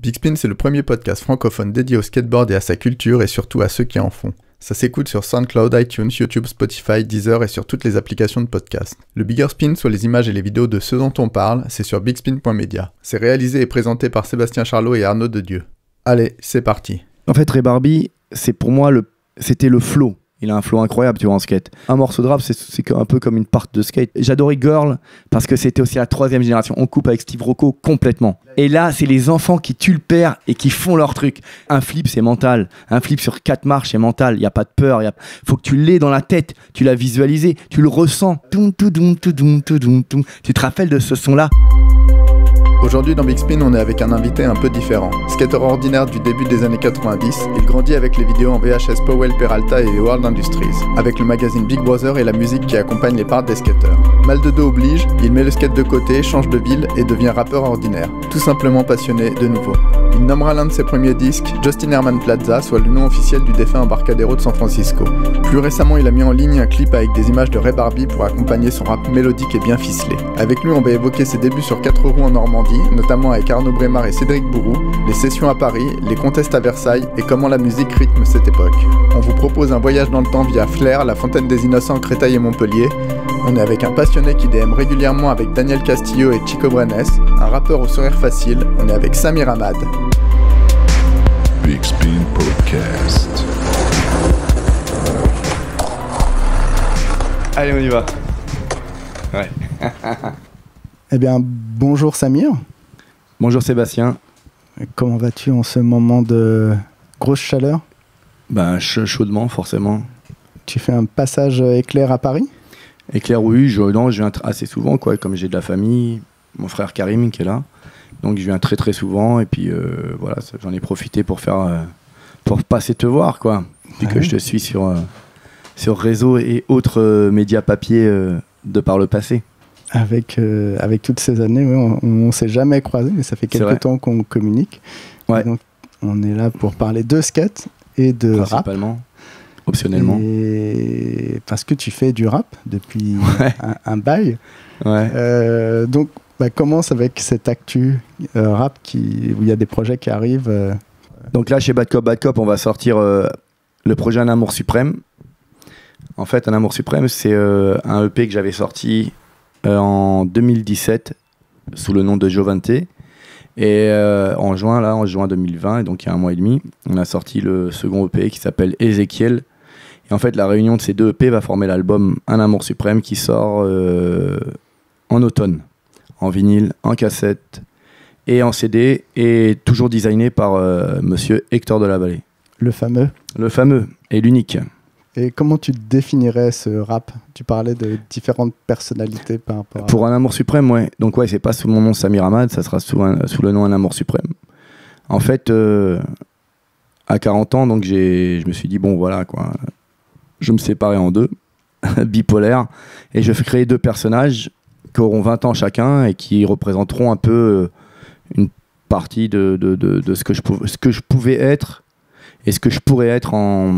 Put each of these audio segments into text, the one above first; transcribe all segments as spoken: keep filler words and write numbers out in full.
Big Spin, c'est le premier podcast francophone dédié au skateboard et à sa culture et surtout à ceux qui en font. Ça s'écoute sur SoundCloud, iTunes, YouTube, Spotify, Deezer et sur toutes les applications de podcast. Le Bigger Spin, soit les images et les vidéos de ce dont on parle, c'est sur bigspin point media. C'est réalisé et présenté par Sébastien Charlot et Arnaud Dedieu. Allez, c'est parti. En fait, Ray Barbie, c'est pour moi, le... c'était le flow. Il a un flow incroyable, tu vois, en skate. Un morceau de rap, c'est, c'est un peu comme une part de skate. J'adorais Girl parce que c'était aussi la troisième génération. On coupe avec Steve Rocco complètement. Et là, c'est les enfants qui tuent le père et qui font leur truc. Un flip, c'est mental. Un flip sur quatre marches, c'est mental. Il n'y a pas de peur. Il a... faut que tu l'aies dans la tête. Tu l'as visualisé. Tu le ressens. Tu te rappelles de ce son-là? Aujourd'hui dans Big Spin, on est avec un invité un peu différent. Skater ordinaire du début des années quatre-vingt-dix, il grandit avec les vidéos en V H S Powell Peralta et World Industries, avec le magazine Big Brother et la musique qui accompagne les parts des skateurs. Mal de dos oblige, il met le skate de côté, change de ville et devient rappeur ordinaire, tout simplement passionné de nouveau. Il nommera l'un de ses premiers disques Justin Herman Plaza, soit le nom officiel du défunt Embarcadero de San Francisco. Plus récemment, il a mis en ligne un clip avec des images de Ray Barbie pour accompagner son rap mélodique et bien ficelé. Avec lui, on va évoquer ses débuts sur quatre roues en Normandie, notamment avec Arnaud Brémard et Cédric Bourou, les sessions à Paris, les contests à Versailles et comment la musique rythme cette époque. On vous propose un voyage dans le temps via Flair, la Fontaine des Innocents, Créteil et Montpellier. On est avec un passionné qui D M régulièrement avec Daniel Castillo et Chico Brenes, un rappeur au sourire facile. On est avec Samir Ahmad. Big Spin Podcast. Allez, on y va. Ouais. Eh bien, bonjour Samir. Bonjour Sébastien. Comment vas-tu en ce moment de grosse chaleur? Ben, ch- chaudement, forcément. Tu fais un passage éclair à Paris? Éclair, oui, je, non, je viens t- assez souvent, quoi, comme j'ai de la famille, mon frère Karim qui est là. Donc je viens très très souvent et puis euh, voilà, ça, j'en ai profité pour faire euh, pour passer te voir, quoi. Vu ouais. que je te suis sur, euh, sur réseau et autres euh, médias papier euh, de par le passé. Avec, euh, avec toutes ces années, ouais, on ne s'est jamais croisés, mais ça fait quelques temps qu'on communique. Ouais. Donc on est là pour parler de skate et de principalement, rap. Optionnellement. Et parce que tu fais du rap depuis ouais. un, un bail. Ouais. Euh, donc bah, commence avec cette actu euh, rap qui, où il y a des projets qui arrivent. Euh... Donc là, chez Bad Cop, Bad Cop, on va sortir euh, le projet Un Amour Suprême. En fait, Un Amour Suprême, c'est euh, un E P que j'avais sorti euh, en deux mille dix-sept sous le nom de Jovante. Et euh, en juin, là, en juin deux mille vingt, et donc il y a un mois et demi, on a sorti le second E P qui s'appelle Ézéchiel. Et en fait, la réunion de ces deux E P va former l'album Un Amour Suprême qui sort euh, en automne. En vinyle, en cassette et en C D, et toujours designé par euh, monsieur Hector de la Vallée. Le fameux. Le fameux et l'unique. Et comment tu définirais ce rap? Tu parlais de différentes personnalités par rapport à... Pour Un Amour Suprême, ouais. Donc ouais, c'est pas sous mon nom Samir Ahmad, ça sera sous, un, sous le nom Un Amour Suprême. En fait, euh, à quarante ans, donc j'ai, je me suis dit, bon voilà, quoi. Je me séparais en deux, bipolaire, et je fais créer deux personnages qui auront vingt ans chacun et qui représenteront un peu une partie de, de, de, de ce, que je pou- ce que je pouvais être et ce que je pourrais être en,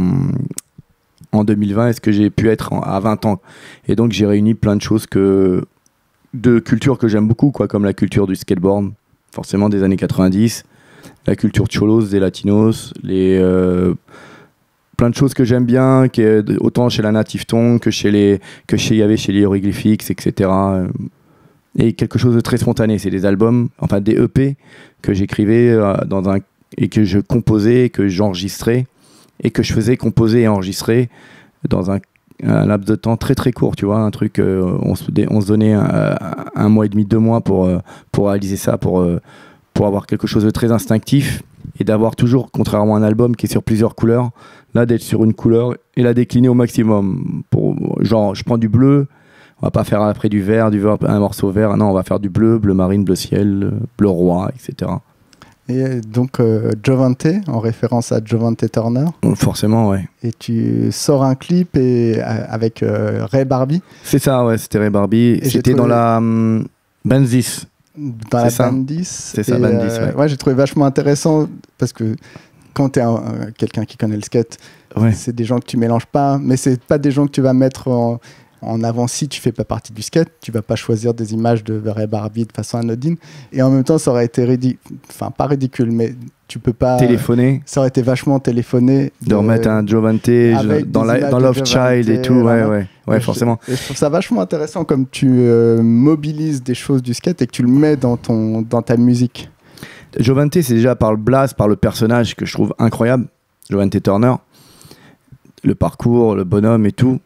en deux mille vingt et ce que j'ai pu être en, à vingt ans. Et donc j'ai réuni plein de choses que, de cultures que j'aime beaucoup, quoi, comme la culture du skateboard, forcément des années quatre-vingt-dix, la culture cholos, des latinos, les... Euh, plein de choses que j'aime bien, qui est autant chez la Native Tongue que chez les que chez il y avait chez les Hieroglyphics, et cetera. Et quelque chose de très spontané, c'est des albums, enfin des E P que j'écrivais euh, dans un et que je composais, que j'enregistrais et que je faisais composer et enregistrer dans un, un laps de temps très très court, tu vois, un truc euh, on se on se donnait un, un mois et demi, deux mois pour euh, pour réaliser ça, pour euh, pour avoir quelque chose de très instinctif et d'avoir toujours, contrairement à un album qui est sur plusieurs couleurs, là d'être sur une couleur et la décliner au maximum. Pour, genre, je prends du bleu, on va pas faire après du vert, du vert, un morceau vert, non, on va faire du bleu, bleu marine, bleu ciel, bleu roi, et cetera. Et donc euh, Jovante, en référence à Jovante Turner. Forcément, ouais. Et tu sors un clip et, euh, avec euh, Ray Barbie. C'est ça, ouais, c'était Ray Barbie. Et c'était trouvé... dans la um, Bandis. Dans la Bandis. C'est ça, Bandis, euh, ouais. Ouais, j'ai trouvé vachement intéressant parce que quand tu es quelqu'un qui connaît le skate, ouais. c'est des gens que tu mélanges pas, mais c'est pas des gens que tu vas mettre en, en avant, si tu fais pas partie du skate, tu vas pas choisir des images de Ray Barbie de façon anodine. Et en même temps, ça aurait été ridicule, enfin pas ridicule, mais tu peux pas téléphoner. Ça aurait été vachement téléphoné. De, de remettre un Jovante dans, la, dans Love Child et tout, ouais, ouais, ouais, et forcément. Je, et je trouve ça vachement intéressant comme tu euh, mobilises des choses du skate et que tu le mets dans, ton, dans ta musique. Jovante, c'est déjà par le blast, par le personnage que je trouve incroyable, Jovante Turner. Le parcours, le bonhomme et tout,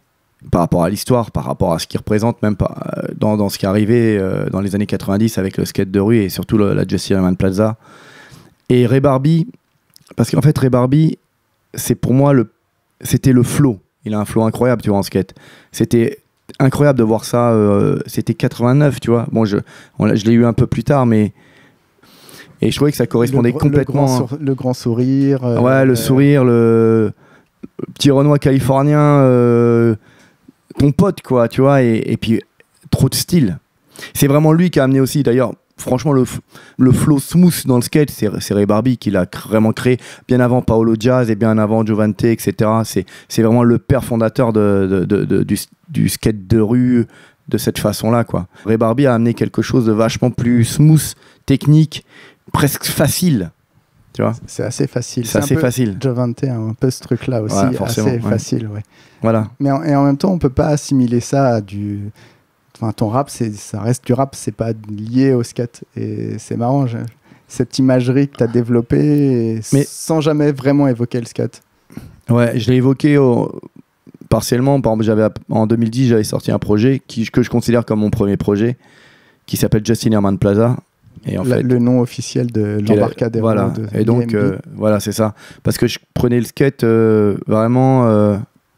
par rapport à l'histoire, par rapport à ce qu'il représente, même par, euh, dans, dans ce qui est arrivé euh, dans les années quatre-vingt-dix avec le skate de rue et surtout le, la Jesse Herman Plaza. Et Ray Barbie, parce qu'en fait, Ray Barbie, c'est pour moi, le, c'était le flow. Il a un flow incroyable, tu vois, en skate. C'était incroyable de voir ça. Euh, c'était quatre-vingt-neuf, tu vois. Bon, je, on, je l'ai eu un peu plus tard, mais. Et je trouvais que ça correspondait le, complètement. Le grand, sur, le grand sourire. Euh, ouais, le euh... sourire, le, le petit Renoir californien, euh, ton pote, quoi, tu vois. Et, et puis, trop de style. C'est vraiment lui qui a amené aussi, d'ailleurs. Franchement, le, le flow smooth dans le skate, c'est, c'est Ray Barbie qui l'a vraiment créé bien avant Paolo Diaz et bien avant Jovante, et cetera. C'est, c'est vraiment le père fondateur de, de, de, de, du, du skate de rue de cette façon-là, quoi. Ray Barbie a amené quelque chose de vachement plus smooth, technique, presque facile. Tu vois, c'est assez facile. C'est, c'est assez facile. Jovante a un peu ce truc-là aussi, ouais, assez ouais. facile. Ouais. Voilà. Mais en, et en même temps, on ne peut pas assimiler ça à du... Enfin, ton rap, c'est, ça reste du rap, c'est pas lié au skate. Et c'est marrant, je... cette imagerie que tu as développée mais... sans jamais vraiment évoquer le skate. Ouais, je l'ai évoqué au... partiellement. Par exemple, j'avais, en deux mille dix, j'avais sorti un projet qui, que je considère comme mon premier projet, qui s'appelle Justin Herman Plaza. Et en la, fait, le nom officiel de l'embarcadero. Voilà, de et donc, euh, voilà, c'est ça. Parce que je prenais le skate euh, vraiment... Euh,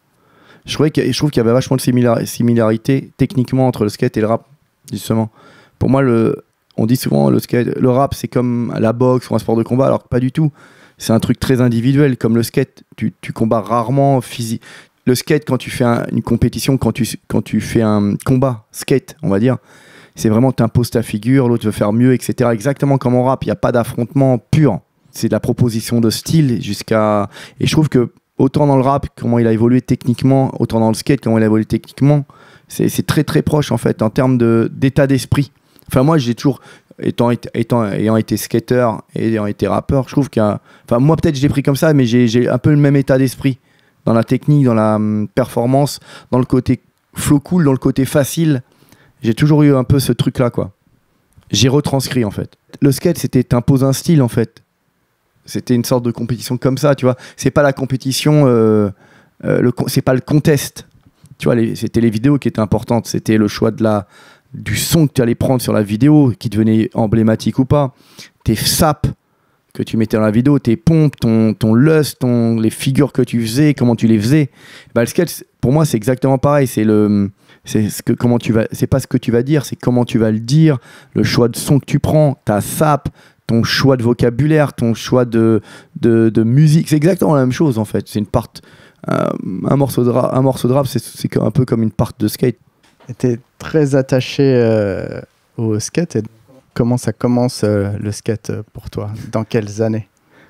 Je, trouvais que, je trouve qu'il y avait vachement de simila- similarité techniquement entre le skate et le rap, justement. Pour moi, le, on dit souvent le skate, le rap, c'est comme la boxe ou un sport de combat, alors que pas du tout. C'est un truc très individuel, comme le skate. Tu, tu combats rarement physique. Le skate, quand tu fais un, une compétition, quand tu, quand tu fais un combat skate, on va dire, c'est vraiment tu imposes ta figure, l'autre veut faire mieux, et cetera. Exactement comme en rap, il n'y a pas d'affrontement pur. C'est de la proposition de style jusqu'à... Et je trouve que autant dans le rap, comment il a évolué techniquement, autant dans le skate, comment il a évolué techniquement, c'est, c'est très très proche en fait, en termes de, d'état d'esprit. Enfin moi, j'ai toujours, étant, étant, ayant été skater et ayant été rappeur, je trouve qu'il y a... Enfin moi peut-être je l'ai pris comme ça, mais j'ai, j'ai un peu le même état d'esprit. Dans la technique, dans la hum, performance, dans le côté flow cool, dans le côté facile. J'ai toujours eu un peu ce truc-là, quoi. J'ai retranscrit en fait. Le skate, c'était t'imposes un style en fait. C'était une sorte de compétition comme ça, tu vois. C'est pas la compétition, euh, euh, le, c'est pas le contest. Tu vois, les, c'était les vidéos qui étaient importantes. C'était le choix de la, du son que tu allais prendre sur la vidéo, qui devenait emblématique ou pas. Tes saps que tu mettais dans la vidéo, tes pompes, ton, ton lust, ton, les figures que tu faisais, comment tu les faisais. Bah, le skate, pour moi, c'est exactement pareil. C'est le, c'est ce que, comment tu vas, c'est pas ce que tu vas dire, c'est comment tu vas le dire, le choix de son que tu prends, ta sap, ton choix de vocabulaire, ton choix de, de, de musique, c'est exactement la même chose en fait. C'est une part, euh, un morceau de rap, un morceau de rap, c'est, c'est un peu comme une part de skate. Tu es très attaché euh, au skate. Et comment ça commence euh, le skate pour toi? Dans quelles années?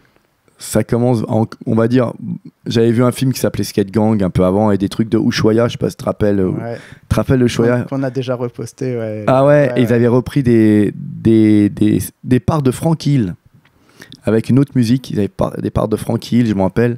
Ça commence, en, on va dire, j'avais vu un film qui s'appelait Skate Gang un peu avant et des trucs de Ushuaïa, je sais pas si tu te rappelles. Ouais. Tu te rappelles le Ushuaïa? Qu'on a déjà reposté, ouais. Ah ouais, ouais, et ils ouais. avaient repris des, des, des, des parts de Frank Hill avec une autre musique. Ils avaient par, des parts de Frank Hill, je me rappelle.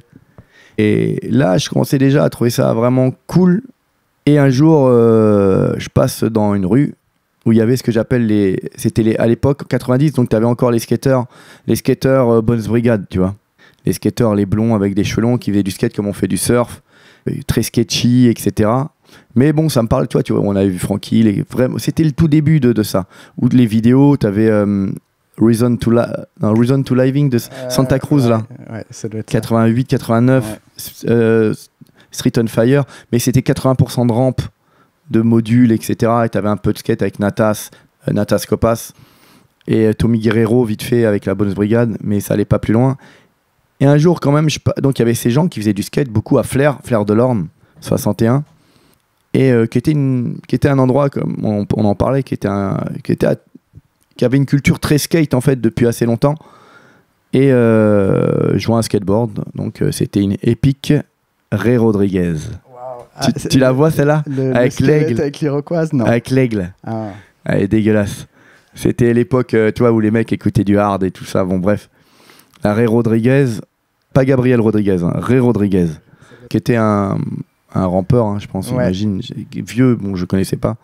Et là, je commençais déjà à trouver ça vraiment cool. Et un jour, euh, je passe dans une rue où il y avait ce que j'appelle les... C'était les, à l'époque, quatre-vingt-dix, donc tu avais encore les skateurs, les skateurs euh, Bones Brigade, tu vois. Les skateurs, les blonds avec des cheveux longs qui faisaient du skate comme on fait du surf, très sketchy, et cetera. Mais bon, ça me parle, tu vois, tu vois on avait vu Frankie, les, vraiment, c'était le tout début de, de ça. Ou les vidéos, tu avais euh, Reason, to La- non, Reason to Living de euh, Santa Cruz, ouais, là. Ouais, ça doit être quatre-vingt-huit quatre-vingt-neuf, ouais. euh, Street on Fire, mais c'était quatre-vingts pour cent de rampe, de modules, et cetera. Et tu avais un peu de skate avec Natas, euh, Natas Copas, et euh, Tommy Guerrero, vite fait, avec la Bones Brigade, mais ça allait pas plus loin. Et un jour, quand même, je... donc il y avait ces gens qui faisaient du skate beaucoup à Flair, Flair de l'Orne, soixante et un, et euh, qui, était une... qui était un endroit, comme on, on en parlait, qui, était un... qui, était à... qui avait une culture très skate en fait depuis assez longtemps. Et euh, je vois un skateboard, donc euh, c'était une Epic Ray Rodriguez. Wow. Tu, Ah, tu la vois celle-là? le, Avec le l'aigle. Avec l'iroquoise, non. Avec l'aigle. Ah. Elle est dégueulasse. C'était l'époque, euh, tu vois, où les mecs écoutaient du hard et tout ça. Bon, bref. La Ray Rodriguez, pas Gabriel Rodriguez, hein, Ray Rodriguez, qui était un, un rampeur, hein, je pense, Ouais. imagine. Vieux, bon, je connaissais pas.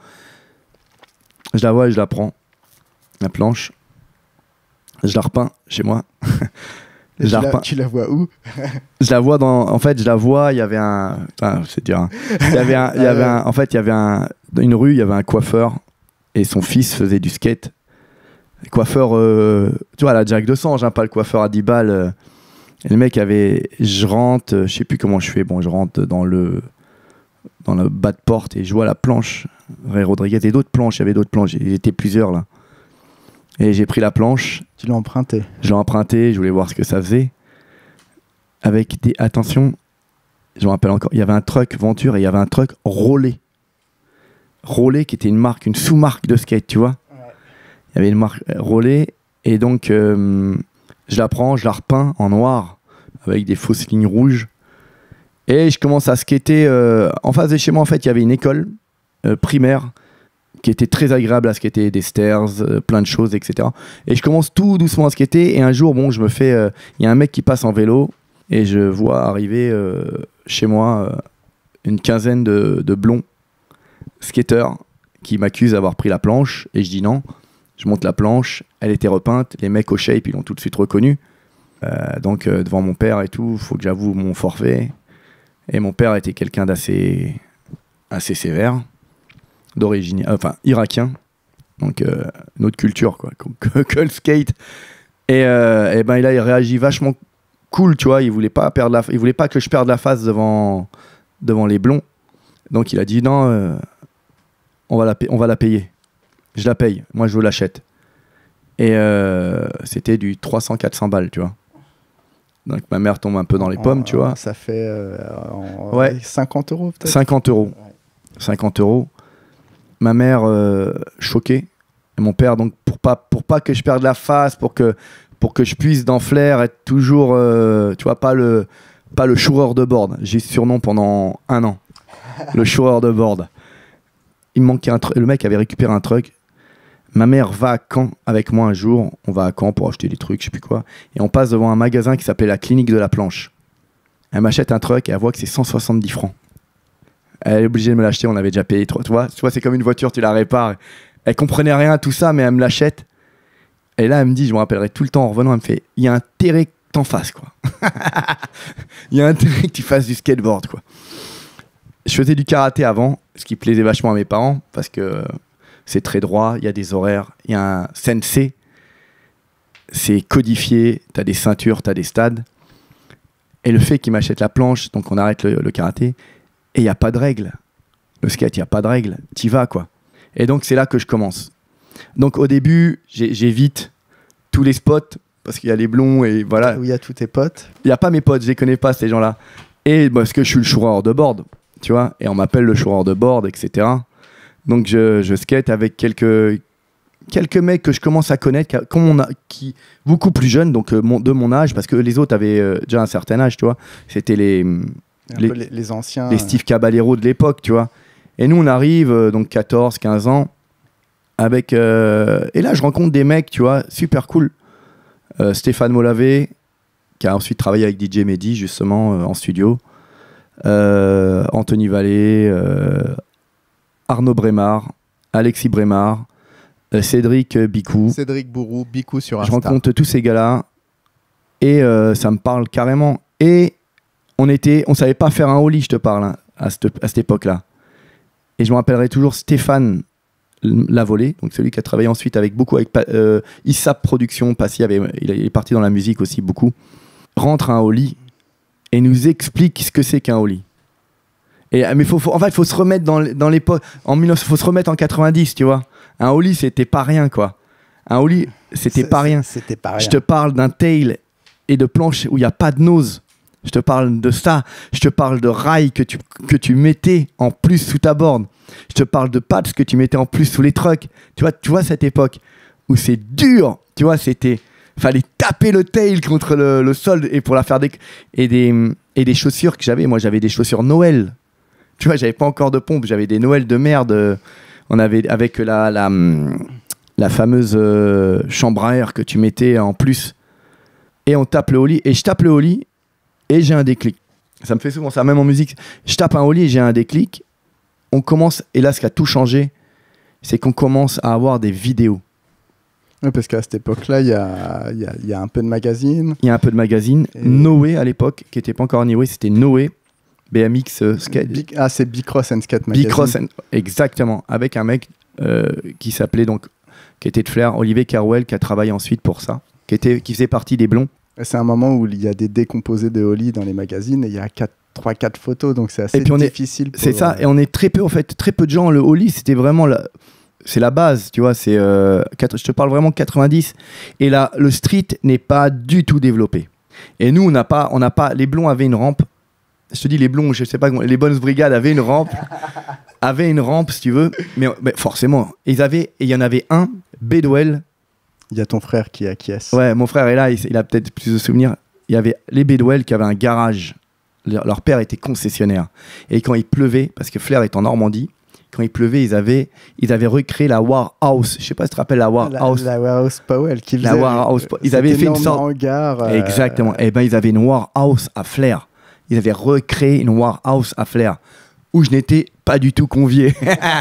Je la vois et je la prends. La planche. Je la repeins chez moi. Et je tu, la la, repeins. tu la vois où? Je la vois dans. En fait, je la vois. Il y avait un. Ah, c'est dur. Hein. Il y avait un. Il y avait un. En fait, il y avait un. Dans une rue, il y avait un coiffeur et son fils faisait du skate. Coiffeur, euh, tu vois, la Jack de Sange, hein, pas le coiffeur à dix balles. Euh, et le mec avait. Je rentre, euh, je sais plus comment je fais. Bon, je rentre dans le. Dans le bas de porte et je vois la planche. Ray Rodriguez et d'autres planches. Il y avait d'autres planches. Il y était plusieurs là. Et j'ai pris la planche. Tu l'as emprunté. Je l'ai emprunté, je voulais voir ce que ça faisait. Avec des. Attention, je me rappelle encore, il y avait un truck Venture et il y avait un truck Rollet. Rollet qui était une marque, une sous-marque de skate, tu vois. Ouais. Il y avait une marque euh, Rollet. Et donc, euh, je la prends, je la repeins en noir avec des fausses lignes rouges. Et je commence à skater. Euh, en face de chez moi, en fait, il y avait une école euh, primaire qui était très agréable à skater, des stairs, euh, plein de choses, et cetera. Et je commence tout doucement à skater, et un jour, bon, je me fais... Il euh, y a un mec qui passe en vélo, et je vois arriver euh, chez moi euh, une quinzaine de, de blonds skateurs qui m'accusent d'avoir pris la planche, et je dis non. Je monte la planche, elle était repeinte, les mecs au shape, ils l'ont tout de suite reconnu. Euh, donc, euh, devant mon père et tout, il faut que j'avoue mon forfait. Et mon père était quelqu'un d'assez assez sévère. D'origine, enfin irakien, donc euh, une autre culture quoi, que, que le skate. Et, euh, et ben là il réagit vachement cool, tu vois. Il voulait pas perdre la, il voulait pas que je perde la face devant devant les blonds. Donc il a dit non, euh, on va la, on va la payer. Je la paye, moi je vous l'achète. Et euh, c'était du trois cents à quatre cents balles, tu vois. Donc ma mère tombe un peu dans les pommes, en, tu vois. Ça fait euh, en, ouais. cinquante euros peut-être. cinquante euros. Ouais. cinquante euros. Ma mère euh, choquée et mon père donc pour pas pour pas que je perde la face, pour que pour que je puisse dans Flair être toujours euh, tu vois pas le pas le choureur de board. J'ai ce surnom pendant un an. Le choureur de board. Il me manquait un truc. Le mec avait récupéré un truc. Ma mère va à Caen avec moi un jour. On va à Caen pour acheter des trucs, je sais plus quoi. Et on passe devant un magasin qui s'appelait la Clinique de la Planche. Elle m'achète un truc et elle voit que c'est cent soixante-dix francs. Elle est obligée de me l'acheter, on avait déjà payé. Tu vois, tu vois c'est comme une voiture, tu la répares. Elle comprenait rien à tout ça, mais elle me l'achète. Et là, elle me dit, je me rappellerai tout le temps en revenant, elle me fait, il y a intérêt que t'en fasses, quoi. Il y a intérêt que tu fasses du skateboard, quoi. Je faisais du karaté avant, ce qui plaisait vachement à mes parents, parce que c'est très droit, il y a des horaires, il y a un sensei, c'est codifié, t'as des ceintures, t'as des stades. Et le fait qu'il m'achète la planche, donc on arrête le, le karaté, et il n'y a pas de règles. Le skate, il n'y a pas de règles. T'y vas, quoi. Et donc, c'est là que je commence. Donc, au début, j'ai, j'évite tous les spots, parce qu'il y a les blonds, et voilà. Où il y a tous tes potes. Il n'y a pas mes potes, je les connais pas, ces gens-là. Et parce que je suis le choureur de board, tu vois. Et on m'appelle le choureur de board, et cetera. Donc, je, je skate avec quelques, quelques mecs que je commence à connaître, qui, on a, qui beaucoup plus jeunes, donc euh, mon, de mon âge, parce que les autres avaient euh, déjà un certain âge, tu vois. C'était les... Les, les, les anciens. Les Steve Caballero de l'époque, tu vois. Et nous, on arrive, euh, donc quatorze, quinze ans, avec... Euh, et là, je rencontre des mecs, tu vois, super cool. Euh, Stéphane Molavé, qui a ensuite travaillé avec D J Mehdi, justement, euh, en studio. Euh, Anthony Vallée, euh, Arnaud Brémard, Alexis Brémard, euh, Cédric Bicou. Cédric Bourou, Bicou sur Insta. Je rencontre tous ces gars-là. Et euh, ça me parle carrément. Et... On était, on savait pas faire un ollie, je te parle, hein, à cette, à cette époque-là. Et je me rappellerai toujours Stéphane Lavolée, donc celui qui a travaillé ensuite avec beaucoup avec euh, Issap Productions, Passy avait, il est parti dans la musique aussi beaucoup. Rentre un ollie et nous explique ce que c'est qu'un ollie. Et mais faut, faut, en fait, il faut se remettre dans, dans l'époque. En mille neuf cents, faut se remettre en quatre-vingt-dix, tu vois. Un ollie, c'était pas rien, quoi. Un ollie, c'était C'est, pas rien. C'était pas rien. Je te parle d'un tail et de planche où il y a pas de nose. Je te parle de ça, je te parle de rails que tu, que tu mettais en plus sous ta board. Je te parle de pads que tu mettais en plus sous les trucks. Tu vois, tu vois cette époque où c'est dur. Tu vois, c'était... Fallait taper le tail contre le, le sol et pour la faire des... Et des, et des chaussures que j'avais. Moi, j'avais des chaussures Noël. Tu vois, j'avais pas encore de pompe, j'avais des Noëls de merde. On avait avec la, la, la fameuse euh, chambre à air que tu mettais en plus. Et on tape le Oli, et je tape le Oli, et j'ai un déclic. Ça me fait souvent ça, même en musique. Je tape un Oli et j'ai un déclic. On commence, et là, ce qui a tout changé, c'est qu'on commence à avoir des vidéos. Oui, parce qu'à cette époque-là, il y a, y, a, y a un peu de magazines. Il y a un peu de magazines. Et... Noé, à l'époque, qui n'était pas encore Noé, c'était Noé. B M X euh, Skate. Big, ah, c'est Bicross and Skate Magazine. Bicross and... Exactement. Avec un mec euh, qui s'appelait donc, qui était de Flair, Olivier Carouel, qui a travaillé ensuite pour ça, qui, était, qui faisait partie des Blonds. C'est un moment où il y a des décomposés de Oli dans les magazines et il y a trois quatre photos, donc c'est assez et puis on difficile. Est, pour... C'est ça, et on est très peu, en fait, très peu de gens. Le Oli, c'était vraiment la... c'est la base, tu vois. C'est, euh, quatre... Je te parle vraiment de quatre-vingt-dix. Et là, le street n'est pas du tout développé. Et nous, on n'a pas, on n'a pas. Les Blonds avaient une rampe. Je te dis, les Blonds, je sais pas, les Bonnes Brigades avaient une rampe, avaient une rampe, si tu veux. Mais, mais forcément, ils avaient, et il y en avait un, Bedwell. Il y a ton frère qui acquiesce. Ouais, mon frère est là, il, il a peut-être plus de souvenirs. Il y avait les Bedwell qui avaient un garage. Leur, leur père était concessionnaire. Et quand il pleuvait, parce que Flair est en Normandie, quand il pleuvait, ils avaient, ils avaient recréé la War House. Je sais pas si tu te rappelles la War la, House. La War House Powell. Qui la faisait, War House. Ils avaient fait une sorte. Hangar, euh... Exactement. Et ben ils avaient une War House à Flair. Ils avaient recréé une War House à Flair où je n'étais pas du tout convié.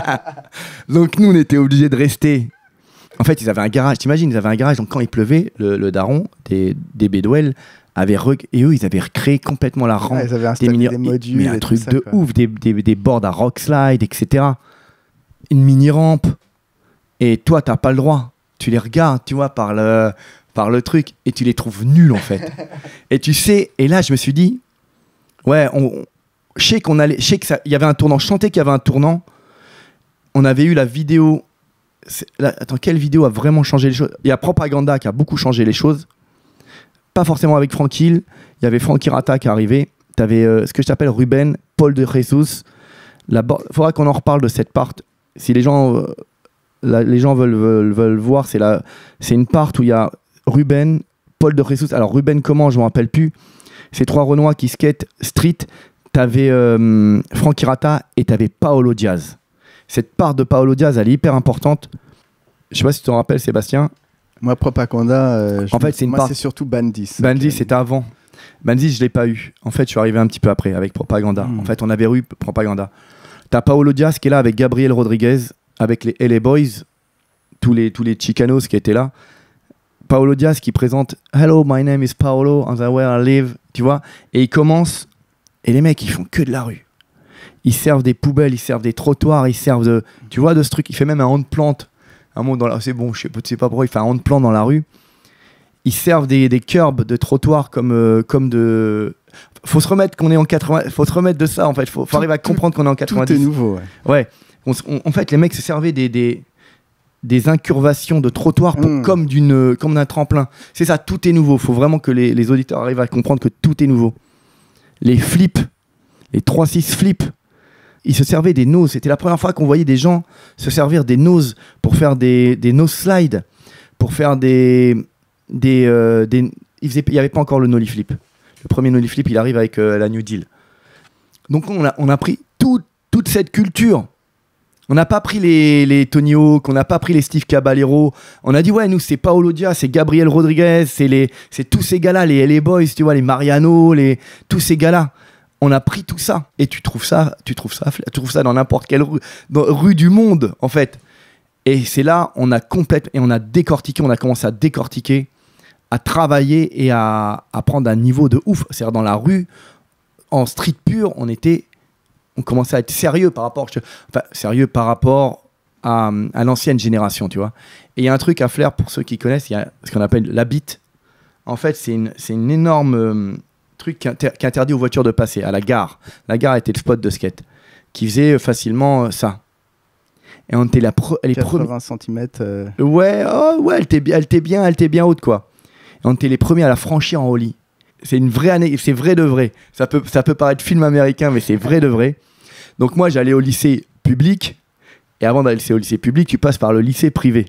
Donc nous, on était obligés de rester. En fait, ils avaient un garage. T'imagines, ils avaient un garage. Donc quand il pleuvait, le, le daron des, des Bedwell avait rec... et eux, ils avaient recréé complètement la rampe. Ah, ils avaient installé des, mini... des modules. Mais un truc ça, de quoi. ouf, des, des, des boards à rock slide, et cetera. Une mini rampe. Et toi, t'as pas le droit. Tu les regardes, tu vois, par le par le truc, et tu les trouves nuls en fait. Et tu sais. Et là, je me suis dit, ouais, on, je sais qu'on allait, je sais que ça, il y avait un tournant. Je sentais qu'il y avait un tournant. On avait eu la vidéo. Là, attends, quelle vidéo a vraiment changé les choses? Il y a Propaganda qui a beaucoup changé les choses. Pas forcément avec Frank Hill. Il y avait Frankie Rata qui est arrivé. Tu avais euh, ce que je t'appelle Ruben, Paul de Jesus. Il faudra qu'on en reparle de cette part. Si les gens, euh, la, les gens veulent, veulent, veulent voir, c'est, la, c'est une part où il y a Ruben, Paul de Jesus. Alors Ruben, comment? Je ne me rappelle plus. Ces trois Renois qui skate street. Tu avais euh, Frankie Rata et tu avais Paolo Diaz. Cette part de Paolo Diaz, elle est hyper importante. Je sais pas si tu t'en rappelles, Sébastien. Moi, Propaganda, euh, en fait, c'est une moi, part... c'est surtout Bandis. Bandis, c'était avant. Bandis, je l'ai pas eu. En fait, je suis arrivé un petit peu après avec Propaganda. Mmh. En fait, on avait eu Propaganda. T'as Paolo Diaz qui est là avec Gabriel Rodriguez, avec les L A Boys, tous les, tous les Chicanos qui étaient là. Paolo Diaz qui présente « Hello, my name is Paolo, and that's where I live », tu vois. Et il commence, et les mecs, ils font que de la rue. Ils servent des poubelles, ils servent des trottoirs, ils servent de... Tu vois, de ce truc. Il fait même un hand-plante. Un mot dans la... C'est bon, je sais, sais pas pourquoi, il fait un hand-plant dans la rue. Ils servent des, des curbs de trottoirs comme, euh, comme de... Faut se remettre qu'on est en quatre-vingts... Faut se remettre de ça, en fait. Faut, faut tout, arriver à comprendre qu'on est en quatre-vingt-dix. Tout est nouveau, ouais. Ouais. On, on, en fait, les mecs se servaient des... des des incurvations de trottoirs pour, mmh. comme, d'une, comme d'un tremplin. C'est ça, tout est nouveau. Il faut vraiment que les, les auditeurs arrivent à comprendre que tout est nouveau. Les flips, les trois six flips, ils se servaient des noses. C'était la première fois qu'on voyait des gens se servir des noses pour faire des, des nose slides, pour faire des... des, euh, des il n'y avait pas encore le nollie flip. Le premier nollie flip, il arrive avec euh, la New Deal. Donc on a, on a pris tout, toute cette culture. On n'a pas pris les, les Tony Hawk, on n'a pas pris les Steve Caballero. On a dit, ouais, nous, c'est Paolo Diaz, c'est Gabriel Rodriguez, c'est, les, c'est tous ces gars-là, les L A Boys, tu vois, les Mariano, les, tous ces gars-là. On a pris tout ça. Et tu trouves ça, tu trouves ça, tu trouves ça dans n'importe quelle rue, dans, rue du monde, en fait. Et c'est là, on a complètement, et on a décortiqué, on a commencé à décortiquer, à travailler et à, à prendre un niveau de ouf. C'est-à-dire, dans la rue, en street pur, on était... on commençait à être sérieux par rapport, enfin, sérieux par rapport à, à l'ancienne génération, tu vois. Et il y a un truc à Flair, pour ceux qui connaissent, il y a ce qu'on appelle la bite. En fait, c'est une, c'est une énorme euh, truc qui, inter- qui interdit aux voitures de passer, à la gare. La gare était le spot de skate, qui faisait facilement euh, ça. Et on était la pre- les quatre-vingts premiers... centimètres. Euh... Ouais, oh, ouais, elle était bien, elle était bien, elle était bien haute, quoi. Et on était les premiers à la franchir en Oli. C'est une vraie année, c'est vrai de vrai. Ça peut, ça peut paraître film américain, mais c'est vrai de vrai. Donc moi, j'allais au lycée public, et avant d'aller au lycée public, tu passes par le lycée privé.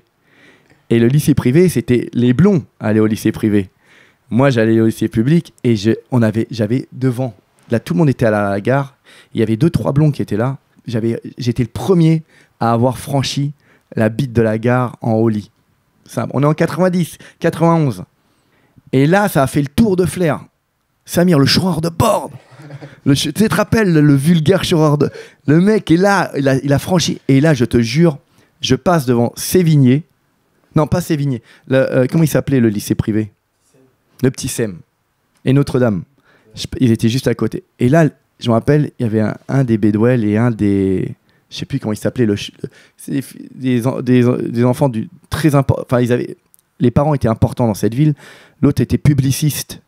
Et le lycée privé, c'était les blonds allaient au lycée privé. Moi, j'allais au lycée public, et je, on avait, j'avais devant, Là, tout le monde était à la, la gare. Il y avait deux, trois blonds qui étaient là. J'avais, j'étais le premier à avoir franchi la bite de la gare en Oli. Ça, on est en quatre-vingt-dix, quatre-vingt-onze. Et là, ça a fait le tour de Flair. Samir, le choureur de board. Le, tu te rappelles, le, le vulgaire choureur de... Le mec est là, il a, il a franchi. Et là, je te jure, je passe devant Sévigné. Non, pas Sévigné. Le, euh, comment il s'appelait, le lycée privé? Le petit Sem. Et Notre-Dame. Je, ils étaient juste à côté. Et là, je me rappelle, il y avait un, un des Bedwell et un des... Je sais plus comment il s'appelait. Le, le, c'est des, des, des, des enfants du, très importants. Enfin, ils avaient... Les parents étaient importants dans cette ville. L'autre était publiciste.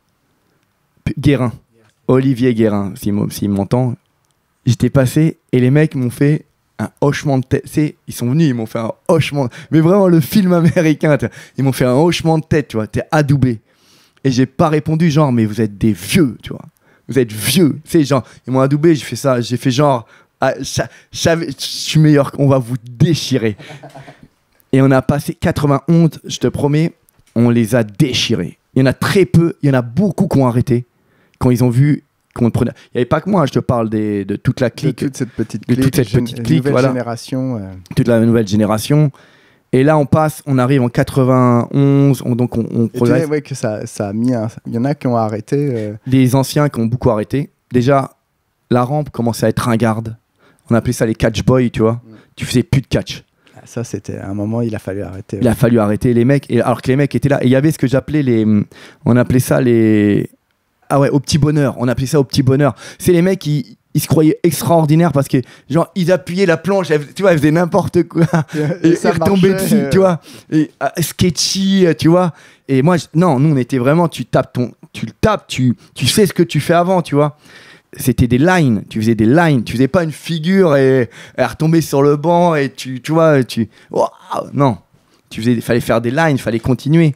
P- Guérin. Olivier Guérin, s'il si m'entend. J'étais passé et les mecs m'ont fait un hochement de tête. C'est, ils sont venus, ils m'ont fait un hochement. Mais vraiment le film américain. Ils m'ont fait un hochement de tête, tu vois. T'es adoubé. Et j'ai pas répondu genre, mais vous êtes des vieux, tu vois. Vous êtes vieux. Tu sais, genre, ils m'ont adoubé, j'ai fait ça. J'ai fait genre, ah, je suis meilleur, on va vous déchirer. Et on a passé quatre-vingt-onze, je te promets, on les a déchirés. Il y en a très peu, il y en a beaucoup qui ont arrêté quand ils ont vu qu'on prenait. Il n'y avait pas que moi, je te parle des, de toute la clique. De toute cette petite de clique, toute cette jeune- petite clique, nouvelle voilà. génération. euh, Toute la nouvelle génération. Et là, on passe, on arrive en quatre-vingt-onze, on, donc on, on Et tu progresse. sais, ouais, que ça, ça a mis un... Il y en a qui ont arrêté. euh, Les anciens qui ont beaucoup arrêté. Déjà, la rampe commençait à être ringarde. On appelait ça les catch boys, tu vois. Mm. Tu faisais plus de catch. Ça, c'était à un moment, il a fallu arrêter. Il a fallu arrêter les mecs, et, alors que les mecs étaient là. Et il y avait ce que j'appelais les. On appelait ça les. Ah ouais, au petit bonheur. On appelait ça au petit bonheur. C'est les mecs qui. Ils se croyaient extraordinaires parce que, genre, ils appuyaient la planche, elle- tu vois, ils faisaient n'importe quoi. Et, et ça ils retombaient marchait, dessus, euh, tu vois. Et, ah, sketchy, tu vois. Et moi, je- non, nous, on était vraiment, tu tapes ton. Tu le tapes, tu, tu sais ce que tu fais avant, tu vois. C'était des lines, tu faisais des lines, tu faisais pas une figure et elle retombait sur le banc et tu, tu vois, tu. Waouh, non. Tu faisais, fallait faire des lines, il fallait continuer.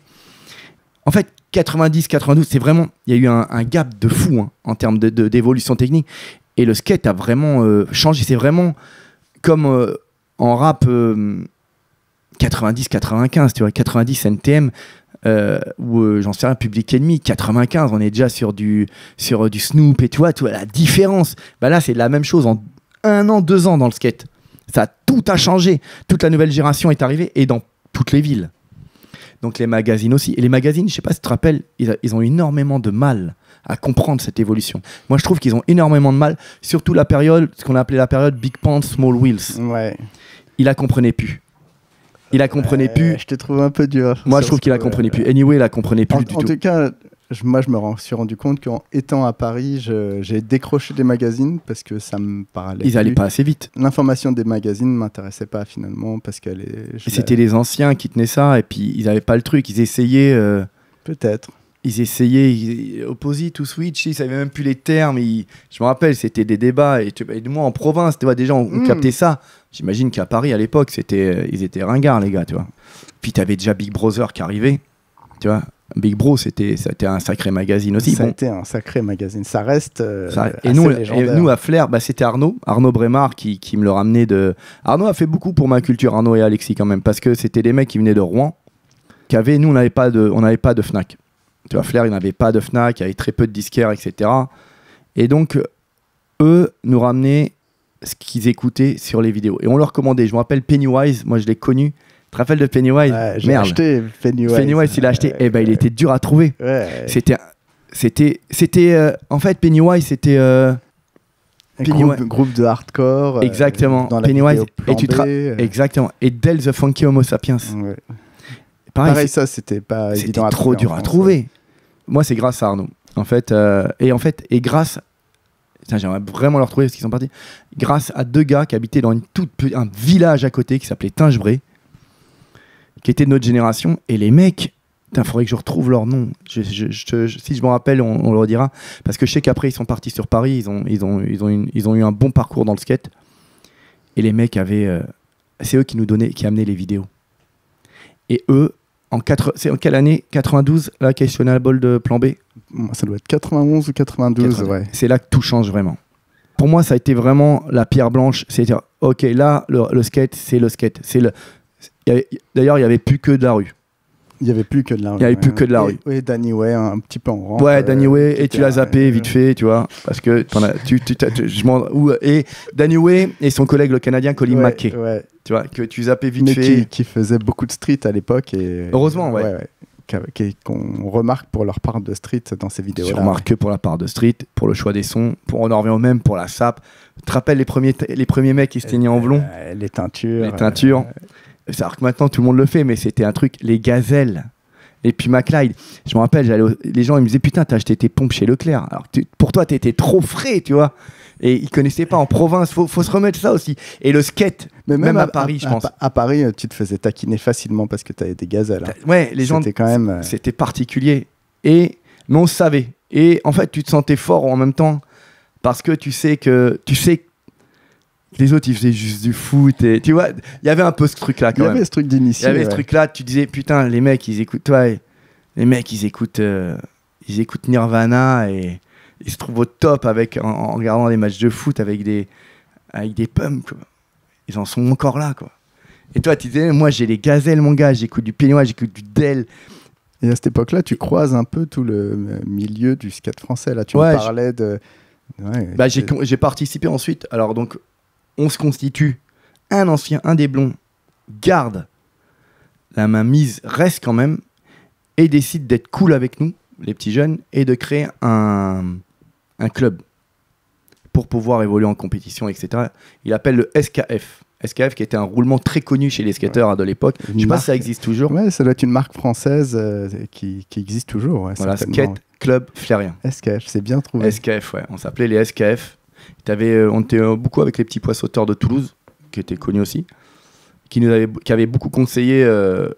En fait, quatre-vingt-dix quatre-vingt-douze, c'est vraiment. Il y a eu un, un gap de fou hein, en termes de, de- d'évolution technique. Et le skate a vraiment euh, changé. C'est vraiment comme euh, en rap euh, quatre-vingt-dix quatre-vingt-quinze, tu vois, quatre-vingt-dix N T M, euh, ou euh, j'en sais rien, Public Enemy, quatre-vingt-quinze, on est déjà sur du, sur, euh, du Snoop et tu vois, tu vois la différence. Bah là, c'est la même chose en un an, deux ans dans le skate. Ça a, tout a changé. Toute la nouvelle génération est arrivée et dans toutes les villes. Donc les magazines aussi. Et les magazines, je sais pas si tu te rappelles, ils, a- ils ont énormément de mal à comprendre cette évolution. Moi, je trouve qu'ils ont énormément de mal, surtout la période, ce qu'on a appelé la période Big Pants, Small Wheels. Ouais. Il la comprenait plus. Il la comprenait Euh, plus. Je te trouve un peu dur. Moi, je sur trouve ce qu'il la que- comprenait plus. Anyway, il la comprenait plus En, du en tout. tout cas, je- moi, je me rends- suis rendu compte qu'en étant à Paris, je- j'ai décroché des magazines parce que ça me parlait. Ils allaient plus. pas assez vite. L'information des magazines ne m'intéressait pas finalement parce qu'elle est. je Et c'était les anciens qui tenaient ça et puis ils avaient pas le truc. Ils essayaient. euh, la- Peut-être. Ils essayaient, ils, opposite ou switch, ils savaient même plus les termes. Ils- je me rappelle, c'était des débats. Et, tu- et moi, en province, tu vois, déjà, on, on Mm. captait ça. J'imagine qu'à Paris, à l'époque, c'était, euh, ils étaient ringards, les gars, tu vois. Puis tu avais déjà Big Brother qui arrivait, tu vois. Big Bro, c'était, c'était un sacré magazine aussi. Ça a Bon, été un sacré magazine. Ça reste. euh, ça- et, assez nous, et légendaire. nous, à Flair, bah, c'était Arnaud, Arnaud Brémard qui, qui me le ramenait de. Arnaud a fait beaucoup pour ma culture, Arnaud et Alexis quand même, parce que c'était des mecs qui venaient de Rouen, qui avaient, nous, on n'avait pas de, on n'avait pas de Fnac. Tu vois, Flair, il n'avait pas de Fnac, il y avait très peu de disquaires, et cetera. Et donc, eux nous ramenaient ce qu'ils écoutaient sur les vidéos. Et on leur commandait. Je me rappelle Pennywise, moi je l'ai connu. Tu te rappelles de Pennywise? Ouais, j'ai Merde. acheté Pennywise. Pennywise, il a acheté. Euh, Eh ben, il était dur à trouver. Ouais. C'était. C'était. C'était. euh, en fait, Pennywise, c'était. euh, Un Pennywise. groupe, groupe de hardcore. euh, Exactement. Dans la Pennywise. vidéo plan Et tu B, tra- euh, Exactement. Et Del the Funky Homo Sapiens. ouais. Pareil, Pareil, ça, c'était pas c'était évident à trop trouver en dur à France, trouver. Moi, c'est grâce à Arnaud. En fait, euh, et en fait, et grâce, putain, j'aimerais vraiment le retrouver parce qu'ils sont partis. Grâce à deux gars qui habitaient dans une toute pe- un village à côté qui s'appelait Tingebré, qui était de notre génération. Et les mecs, il faudrait que je retrouve leur nom. Je, je- je te- je- si je me rappelle, on, on le redira. Parce que je sais qu'après, ils sont partis sur Paris. Ils ont, ils ont, ils ont, une- ils ont eu un bon parcours dans le skate. Et les mecs avaient, euh, c'est eux qui nous donnaient, qui amenaient les vidéos. Et eux, en quatre, c'est en quelle année? quatre-vingt-douze, la questionable de plan B. Moi, ça doit être quatre-vingt-onze ou quatre-vingt-douze, quatre-vingts. ouais. C'est là que tout change vraiment. Pour moi, ça a été vraiment la pierre blanche. C'est-à-dire, ok, là, le, le skate, c'est le skate. C'est le. il y avait- D'ailleurs, il n'y avait plus que de la rue. Il n'y avait plus que de la rue. Il n'y avait ouais. plus que de la rue. Oui, Danny Way, un petit peu en rang. Ouais, Danny Way, et tu l'as zappé euh, vite fait, tu vois, parce que t'en as, tu, tu, tu, tu- je m'en- ou- et Danny Way et son collègue le Canadien Colin ouais, McKay, ouais. tu vois, que tu zappais vite Mais fait. qui, qui faisait beaucoup de street à l'époque. Et, Heureusement, ouais. Qu'a- qui- Qu'on remarque pour leur part de street dans ces vidéos. Tu remarques que pour la part de street, pour le choix des sons, pour, on en revient au même pour la sape. Tu te rappelles les premiers, t- les premiers mecs qui se teignaient en blond, Euh, les teintures. les teintures. euh, C'est-à-dire que maintenant tout le monde le fait, mais c'était un truc, les gazelles. Et puis McLeod, je me rappelle, j'allais au- les gens ils me disaient putain, t'as acheté tes pompes chez Leclerc. Alors que tu- pour toi, t'étais trop frais, tu vois. Et ils connaissaient pas en province, faut, faut se remettre ça aussi. Et le skate, Mais même, à, Paris, je à, pense. À Paris, euh, tu te faisais taquiner facilement parce que tu avais des gazelles. hein. Ouais, les gens, C'était quand même. euh, c'était particulier. Et mais on savait. Et en fait, tu te sentais fort en même temps parce que tu sais que tu sais que les autres ils faisaient juste du foot et tu vois, il y avait un peu ce truc là Il y quand même. avait ce truc Il d'initié. y avait ouais. ce truc là, tu disais putain, les mecs ils écoutent toi, les mecs ils écoutent euh, ils écoutent Nirvana et ils se trouvent au top avec en, en regardant des matchs de foot avec des avec des pumps quoi. Ils en sont encore là quoi. Et toi tu disais moi j'ai les gazelles mon gars, j'écoute du Pénois, j'écoute du Del. Et à cette époque-là, tu croises un peu tout le euh, milieu du skate français. Là, tu Ouais, me parlais de. Ouais, Bah, j'ai, c'est- con- j'ai participé ensuite. Alors, donc, on se constitue. Un ancien, un des blonds, garde la main mise, reste quand même, et décide d'être cool avec nous, les petits jeunes, et de créer un, un club pour pouvoir évoluer en compétition, et cetera. Il appelle le S K F. S K F qui était un roulement très connu chez les skateurs hein, de l'époque. Une Je sais pas marque. si ça existe toujours. Ouais, ça doit être une marque française euh, qui, qui existe toujours. Ouais, Voilà, certainement. Skate Club Flérien. S K F, c'est bien trouvé. S K F, ouais. On s'appelait les S K F. T'avais, euh, on était euh, beaucoup avec les petits poissoteurs de Toulouse, qui étaient connus aussi, qui nous avaient, qui avaient beaucoup conseillé euh,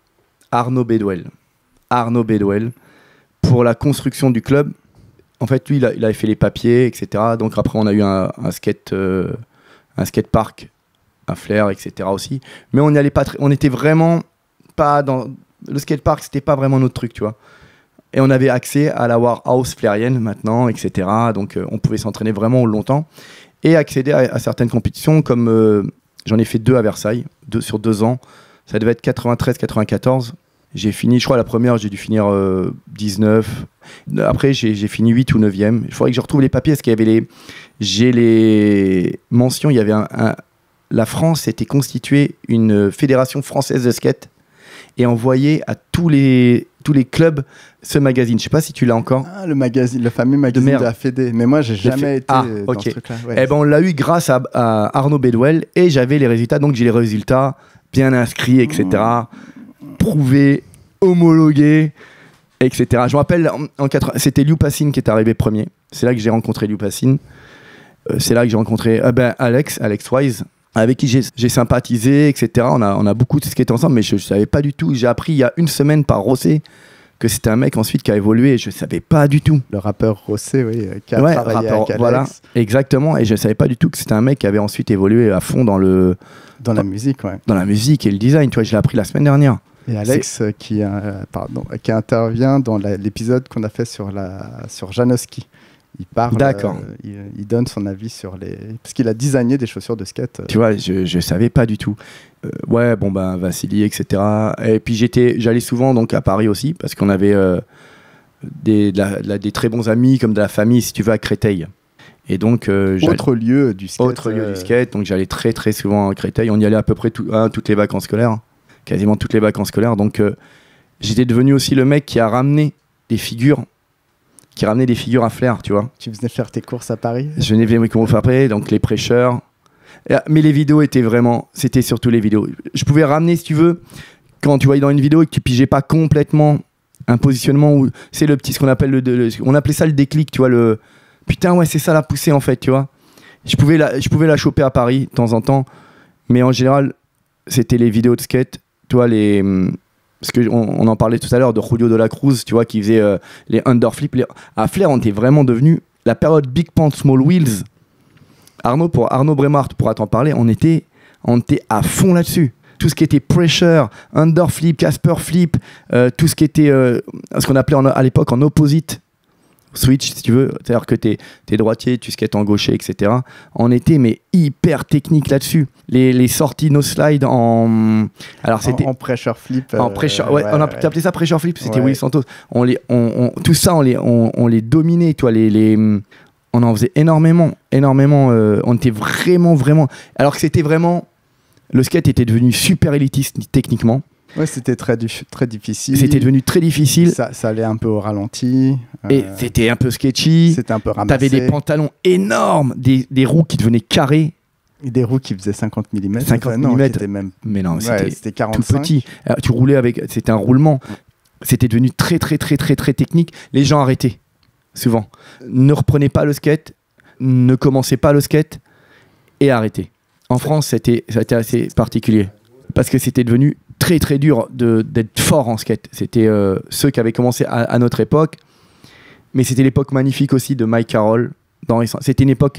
Arnaud Bedwell. Arnaud Bedwell pour la construction du club. En fait, lui, il, a- il avait fait les papiers, et cetera. Donc après, on a eu un, un skate, euh, un skate park à Flers, et cetera aussi. Mais on n'y allait pas, très- on était vraiment pas dans le skate park, c'était pas vraiment notre truc, tu vois. Et on avait accès à la Warhouse flérienne maintenant, et cetera. Donc euh, on pouvait s'entraîner vraiment longtemps et accéder à, à certaines compétitions comme euh, j'en ai fait deux à Versailles, deux sur deux ans. Ça devait être quatre-vingt-treize quatre-vingt-quatorze. J'ai fini, je crois, la première, j'ai dû finir euh, dix-neuf. Après, j'ai, j'ai fini huit ou neuvième. Il faudrait que je retrouve les papiers parce qu'il y avait les. J'ai les mentions. Il y avait un. un- la France était constituée une fédération française de skate et envoyait à tous les, tous les clubs ce magazine. Je sais pas si tu l'as encore. Ah, le magazine, le fameux magazine de, merde. la Fédé. Mais moi, j'ai jamais Fé- été Ah, dans ok. ce truc-là. Ouais. Eh ben, on l'a eu grâce à, à Arnaud Bedwell et j'avais les résultats. Donc, j'ai les résultats bien inscrits, et cetera. Prouvés, homologués, et cetera. Je me rappelle, en, en quatre-vingts c'était Liu Passine qui est arrivé premier. C'est là que j'ai rencontré Liu Passine. Euh, c'est là que j'ai rencontré euh, ben, Alex, Alex Wise, avec qui j'ai, j'ai sympathisé, et cetera. On a, on a beaucoup de skaté ensemble, mais je ne savais pas du tout. J'ai appris il y a une semaine par Rossé que c'était un mec ensuite qui a évolué et je ne savais pas du tout. Le rappeur Rossé, oui, euh, qui a Ouais, travaillé rapport- avec Alex voilà, exactement. Et je ne savais pas du tout que c'était un mec qui avait ensuite évolué à fond dans, le, dans la musique, ouais. dans la musique et le design. Tu vois, je l'ai appris la semaine dernière. Et Alex euh, qui, euh, pardon, qui intervient dans la- l'épisode qu'on a fait sur, la, sur Janowski. Il parle, D'accord. euh, il, il donne son avis sur les... Parce qu'il a designé des chaussures de skate. euh, Tu vois, je ne savais pas du tout. Euh, ouais, bon, ben, Vassili, et cetera. Et puis, j'étais, j'allais souvent donc, à Paris aussi, parce qu'on avait euh, des, de la- de la- des très bons amis, comme de la famille, si tu veux, à Créteil. Et donc, euh, j'allais- Autre lieu du skate. autre lieu euh, du skate. Donc, j'allais très, très souvent à Créteil. On y allait à peu près tout- hein, toutes les vacances scolaires. hein. Quasiment toutes les vacances scolaires. Donc, euh, j'étais devenu aussi le mec qui a ramené des figures, qui ramenait des figures à Flers, tu vois. Tu venais faire tes courses à Paris. Je venais venir comment faire après, donc les prêcheurs. Et, mais les vidéos étaient vraiment, c'était surtout les vidéos. Je pouvais ramener, si tu veux, quand tu voyais dans une vidéo et que tu pigeais pas complètement un positionnement où c'est le petit, ce qu'on appelle le, le- on appelait ça le déclic, tu vois, le putain, ouais, c'est ça la poussée en fait, tu vois. Je pouvais la, je pouvais la choper à Paris de temps en temps, mais en général, c'était les vidéos de skate, tu vois, les. Parce qu'on on en parlait tout à l'heure de Julio de la Cruz, tu vois, qui faisait euh, les underflips. Les... À Flers, on était vraiment devenu la période Big Pants Small Wheels. Arnaud, pour Arnaud Bremart pourra t'en parler, on était, on était à fond là-dessus. Tout ce qui était pressure, underflip, Casper flip, euh, tout ce qui était euh, ce qu'on appelait en- à l'époque en opposite. switch, si tu veux. C'est-à-dire que t'es es droitier, tu skates en gaucher, et cetera. On était mais hyper technique là-dessus. Les, les sorties no slide en... Alors, c'était... En, en pressure flip. En pressure, ouais, ouais, on a ouais. appelé ça pressure flip, c'était Ouais. Willy Santos. On les, on, on, tout ça, on les, on, on les dominait, toi, les, les, on en faisait énormément, énormément. Euh, on était vraiment, vraiment... Alors que c'était vraiment... Le skate était devenu super élitiste techniquement. Ouais, c'était très, très difficile. C'était devenu très difficile. Ça, ça allait un peu au ralenti. Et euh, c'était un peu sketchy. C'était un peu ramassé. T'avais des pantalons énormes, des, des roues qui devenaient carrées. Et des roues qui faisaient cinquante millimètres. cinquante Enfin, non, qui millimètres. étaient même... Mais non, Ouais, c'était c'était tout quarante-cinq. petit. Alors, tu roulais avec... C'était un roulement. C'était devenu très, très, très, très, très technique. Les gens arrêtaient, souvent. Ne reprenaient pas le skate, ne commençaient pas le skate et arrêtaient. En France, c'était c'était assez particulier. Parce que c'était devenu très, très dur de- d'être fort en skate. C'était euh, ceux qui avaient commencé à, à notre époque. Mais c'était l'époque magnifique aussi de Mike Carroll. Dans les- C'était une époque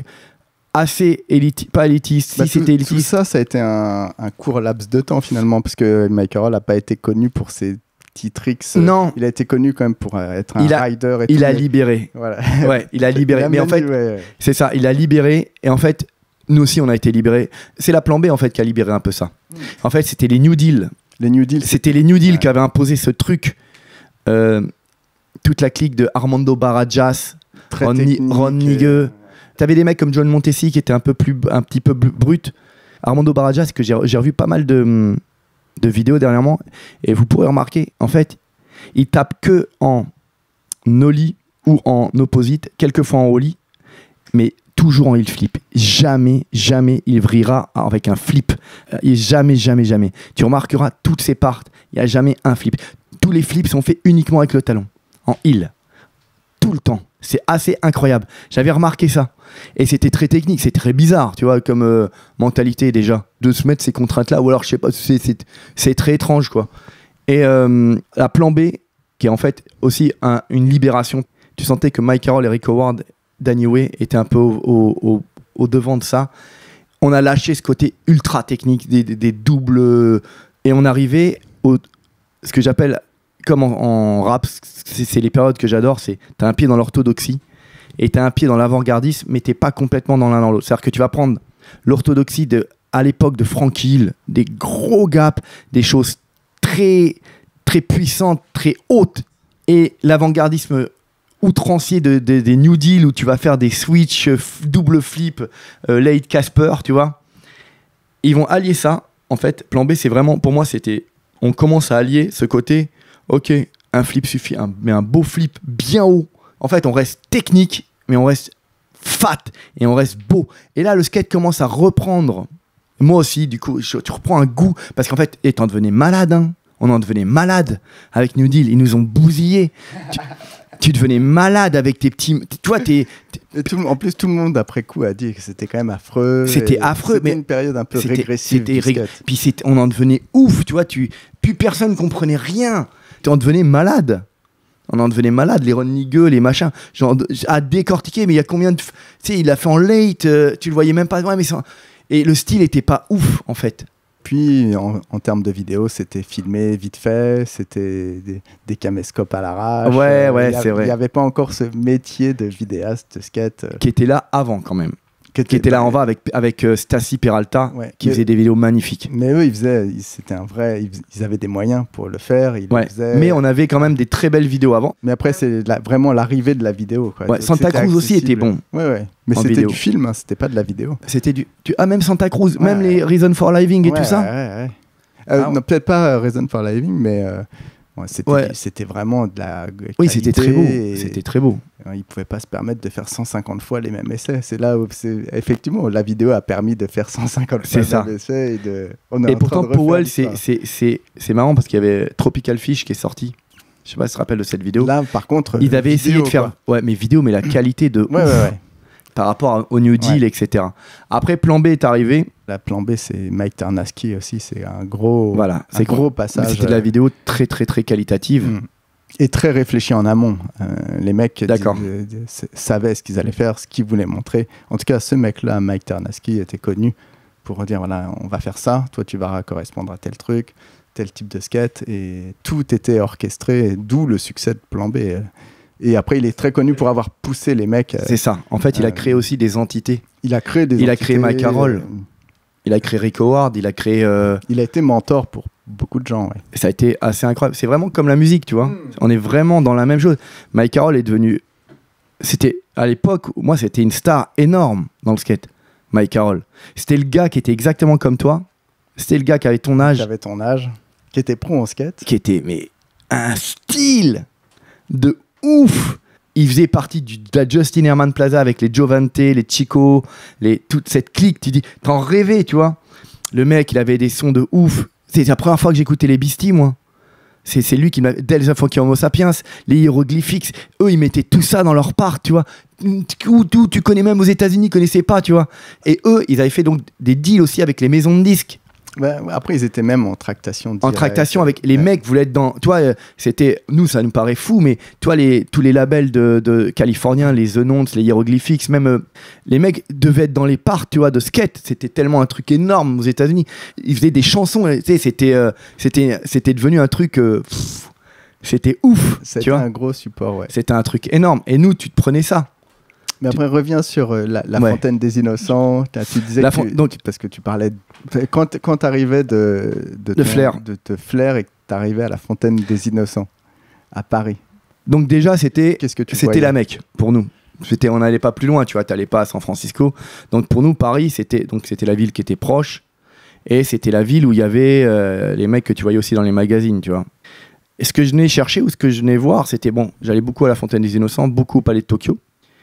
assez élitiste, pas élitiste, Bah, si tout, c'était tout élitiste. ça, ça a été un, un court laps de temps finalement, parce que Mike Carroll n'a pas été connu pour ses petits tricks. Non. Il a été connu quand même pour euh, être un Il a- rider et Il tout, a mais- libéré. Voilà. Ouais, il a libéré. Il a Mais en mené, fait, ouais, ouais. c'est ça, il a libéré. Et en fait, nous aussi, on a été libérés. C'est la plan B, en fait, qui a libéré un peu ça. En fait, c'était les New Deal. Les New Deal, C'était les New Deal Ouais. qui avaient imposé ce truc. Euh, toute la clique de Armando Barajas, très Ron, Ni- technique, Ron et- Nigueux. T'avais des mecs comme John Montesi qui étaient un peu plus, un petit peu br- brut. Armando Barajas, que j'ai j'ai revu pas mal de, de vidéos dernièrement, et vous pourrez remarquer, en fait, il tape que en nollie ou en opposite, quelquefois en ollie, mais toujours en heel flip. Jamais, jamais il vrillera avec un flip. Euh, Et jamais, jamais, jamais. Tu remarqueras toutes ses parts, il n'y a jamais un flip. Tous les flips sont faits uniquement avec le talon, en heel. Tout le temps. C'est assez incroyable. J'avais remarqué ça. Et c'était très technique, c'est très bizarre, tu vois, comme euh, mentalité déjà, de se mettre ces contraintes-là, ou alors, je sais pas, c'est- c'est c'est très étrange, quoi. Et euh, la plan B, qui est en fait aussi un- une libération, tu sentais que Mike Carroll et Rick Howard, Danny Way, étaient un peu au, au- au- au devant de ça. On a lâché ce côté ultra technique, des, des- des doubles, et on arrivait au, ce que j'appelle, comme en, en rap, c'est c'est les périodes que j'adore, c'est t'as un pied dans l'orthodoxie, et t'as un pied dans l'avant-gardisme, mais t'es pas complètement dans l'un dans l'autre. C'est-à-dire que tu vas prendre l'orthodoxie de, à l'époque de Frank Hill, des gros gaps, des choses très, très puissantes, très hautes, et l'avant-gardisme outrancier de, de- des New Deal où tu vas faire des switch, euh, f- double flip, euh, late Casper, tu vois. Ils vont allier ça. En fait, plan B, c'est vraiment, pour moi, c'était, on commence à allier ce côté, ok, un flip suffit, un- mais un beau flip bien haut. En fait, on reste technique, mais on reste fat et on reste beau. Et là, le skate commence à reprendre. Moi aussi, du coup, je- tu reprends un goût. Parce qu'en fait, et t'en devenais malade, hein. On en devenait malade avec New Deal. Ils nous ont bousillés. tu, tu devenais malade avec tes petits. Toi, t'es. Et tout le- en plus, tout le monde après coup a dit que c'était quand même affreux. C'était et affreux, c'était mais une période un peu c'était- régressive. c'était du rég- skate. Puis c'était- on en devenait ouf, tu vois. Tu, plus personne comprenait rien. Tu en devenais malade. On en devenait malade, les Ron Nigueux, les machins. Genre, à décortiquer, mais il y a combien de. Tu sais, il a fait en late, euh, tu le voyais même pas. Ouais, mais ça- Et le style était pas ouf, en fait. Puis, en, en termes de vidéo, c'était filmé vite fait, c'était des, des caméscopes à l'arrache. Ouais, ouais, il y a- c'est vrai. Il n'y avait pas encore ce métier de vidéaste, de skate. euh, Qui était là avant, quand même. qui Qui était là en va avec, avec euh, Stassi Peralta, Ouais. qui Mais- faisait des vidéos magnifiques. Mais eux, ils faisaient, ils- c'était un vrai, ils, ils avaient des moyens pour le faire. Ils le Ouais. faisaient. Mais on avait quand même des très belles vidéos avant. Mais après, c'est la- vraiment l'arrivée de la vidéo. Quoi. Ouais, Donc, Santa c'était Cruz aussi accessible. était bon. Ouais, ouais. Mais En c'était vidéo. du film, hein, c'était pas de la vidéo. C'était du. Tu... Ah, même Santa Cruz, Ouais. même les Reason for Living et Ouais, tout ça. Ouais, ouais. Euh, Ah, non, peut-être pas euh, Reason for Living, mais euh, ouais, c'était, Ouais. c'était vraiment de la. Oui, c'était très beau. et- C'était très beau. Ils ne pouvaient pas se permettre de faire cent cinquante fois les mêmes essais. C'est là où, c'est... effectivement, la vidéo a permis de faire cent cinquante fois C'est ça. les mêmes essais. Et, de... On est Et en pourtant, train de refaire Powell, c'est, l'histoire. c'est, c'est, c'est marrant parce qu'il y avait Tropical Fish qui est sorti. Je sais pas si tu te rappelles de cette vidéo. Là, par contre, Ils euh, avaient essayé vidéo, de faire. quoi. Ouais, mais vidéo, mais la qualité de. Ouais, ouf ouais, ouais. par rapport au New Deal, Ouais. et cetera. Après, Plan B est arrivé. La plan B, c'est Mike Tarnaski aussi. C'est un gros, Voilà. un C'est gros Mais passage. c'était de la euh, vidéo très, très, très qualitative. Mm. Et très réfléchi en amont. Euh, les mecs D'accord. dis- euh, dis- s- savaient ce qu'ils allaient faire, ce qu'ils voulaient montrer. En tout cas, ce mec-là, Mike Tarnaski, était connu pour dire voilà, on va faire ça, toi tu vas correspondre à tel truc, tel type de skate. Et tout était orchestré, d'où le succès de Plan B. Euh, Et après, il est très connu pour avoir poussé les mecs. Euh, C'est ça. En fait, il a créé aussi des entités. Il a créé des Il entités, a créé Mike Carroll. euh, Il a créé Rick Howard. Il a créé. euh, Il a été mentor pour beaucoup de gens. Ouais. Ça a été assez incroyable. C'est vraiment comme la musique, tu vois. Mm. On est vraiment dans la même chose. Mike Carroll est devenu. C'était à l'époque, moi, c'était une star énorme dans le skate. Mike Carroll. C'était le gars qui était exactement comme toi. C'était le gars qui avait ton âge, Qui avait ton âge, qui était pro en skate. qui était mais un style de ouf. Il faisait partie du, de la Justin Herman Plaza avec les Jovante, les Chico, les, toute cette clique. Tu dis, t'en rêvais, tu vois. Le mec, il avait des sons de ouf. C'est la première fois que j'écoutais les Beastie, moi. C'est, c'est lui qui m'a. Delta Funky Homo Sapiens, les hiéroglyphiques. Eux, ils mettaient tout ça dans leur parc, tu vois. Tout, tout, tu connais même aux États-Unis, ils connaissaient pas, tu vois. Et eux, ils avaient fait donc des deals aussi avec les maisons de disques. Bah, après, ils étaient même en tractation. En directe. tractation avec les Ouais. mecs voulaient être dans. Toi, euh, c'était nous, ça nous paraît fou, mais toi, les tous les labels de, de californiens, les The Nonce, les Hieroglyphics, même euh, les mecs devaient être dans les parcs, tu vois, de skate. C'était tellement un truc énorme aux États-Unis. Ils faisaient des chansons, tu sais, c'était euh, c'était c'était devenu un truc. euh, pff, c'était ouf, C'était tu vois. un gros support, ouais. C'était un truc énorme. Et nous, tu te prenais ça. Mais après, reviens sur euh, la, la Ouais. fontaine des innocents. T'as- Tu disais La que fon- tu- donc- parce que tu parlais de- quand quand t'arrivais de de, De ton- Flair. de te Flair et que t'arrivais à la fontaine des innocents à Paris. Donc déjà, c'était Qu'est-ce que tu c'était voyais la Mecque pour nous. C'était, on n'allait pas plus loin, tu vois, t'allais pas à San Francisco. Donc pour nous, Paris, c'était donc c'était la ville qui était proche et c'était la ville où il y avait euh, les mecs que tu voyais aussi dans les magazines, tu vois. Et ce que je venais chercher ou ce que je venais voir, c'était bon, j'allais beaucoup à la Fontaine des Innocents, beaucoup au Palais de Tokyo.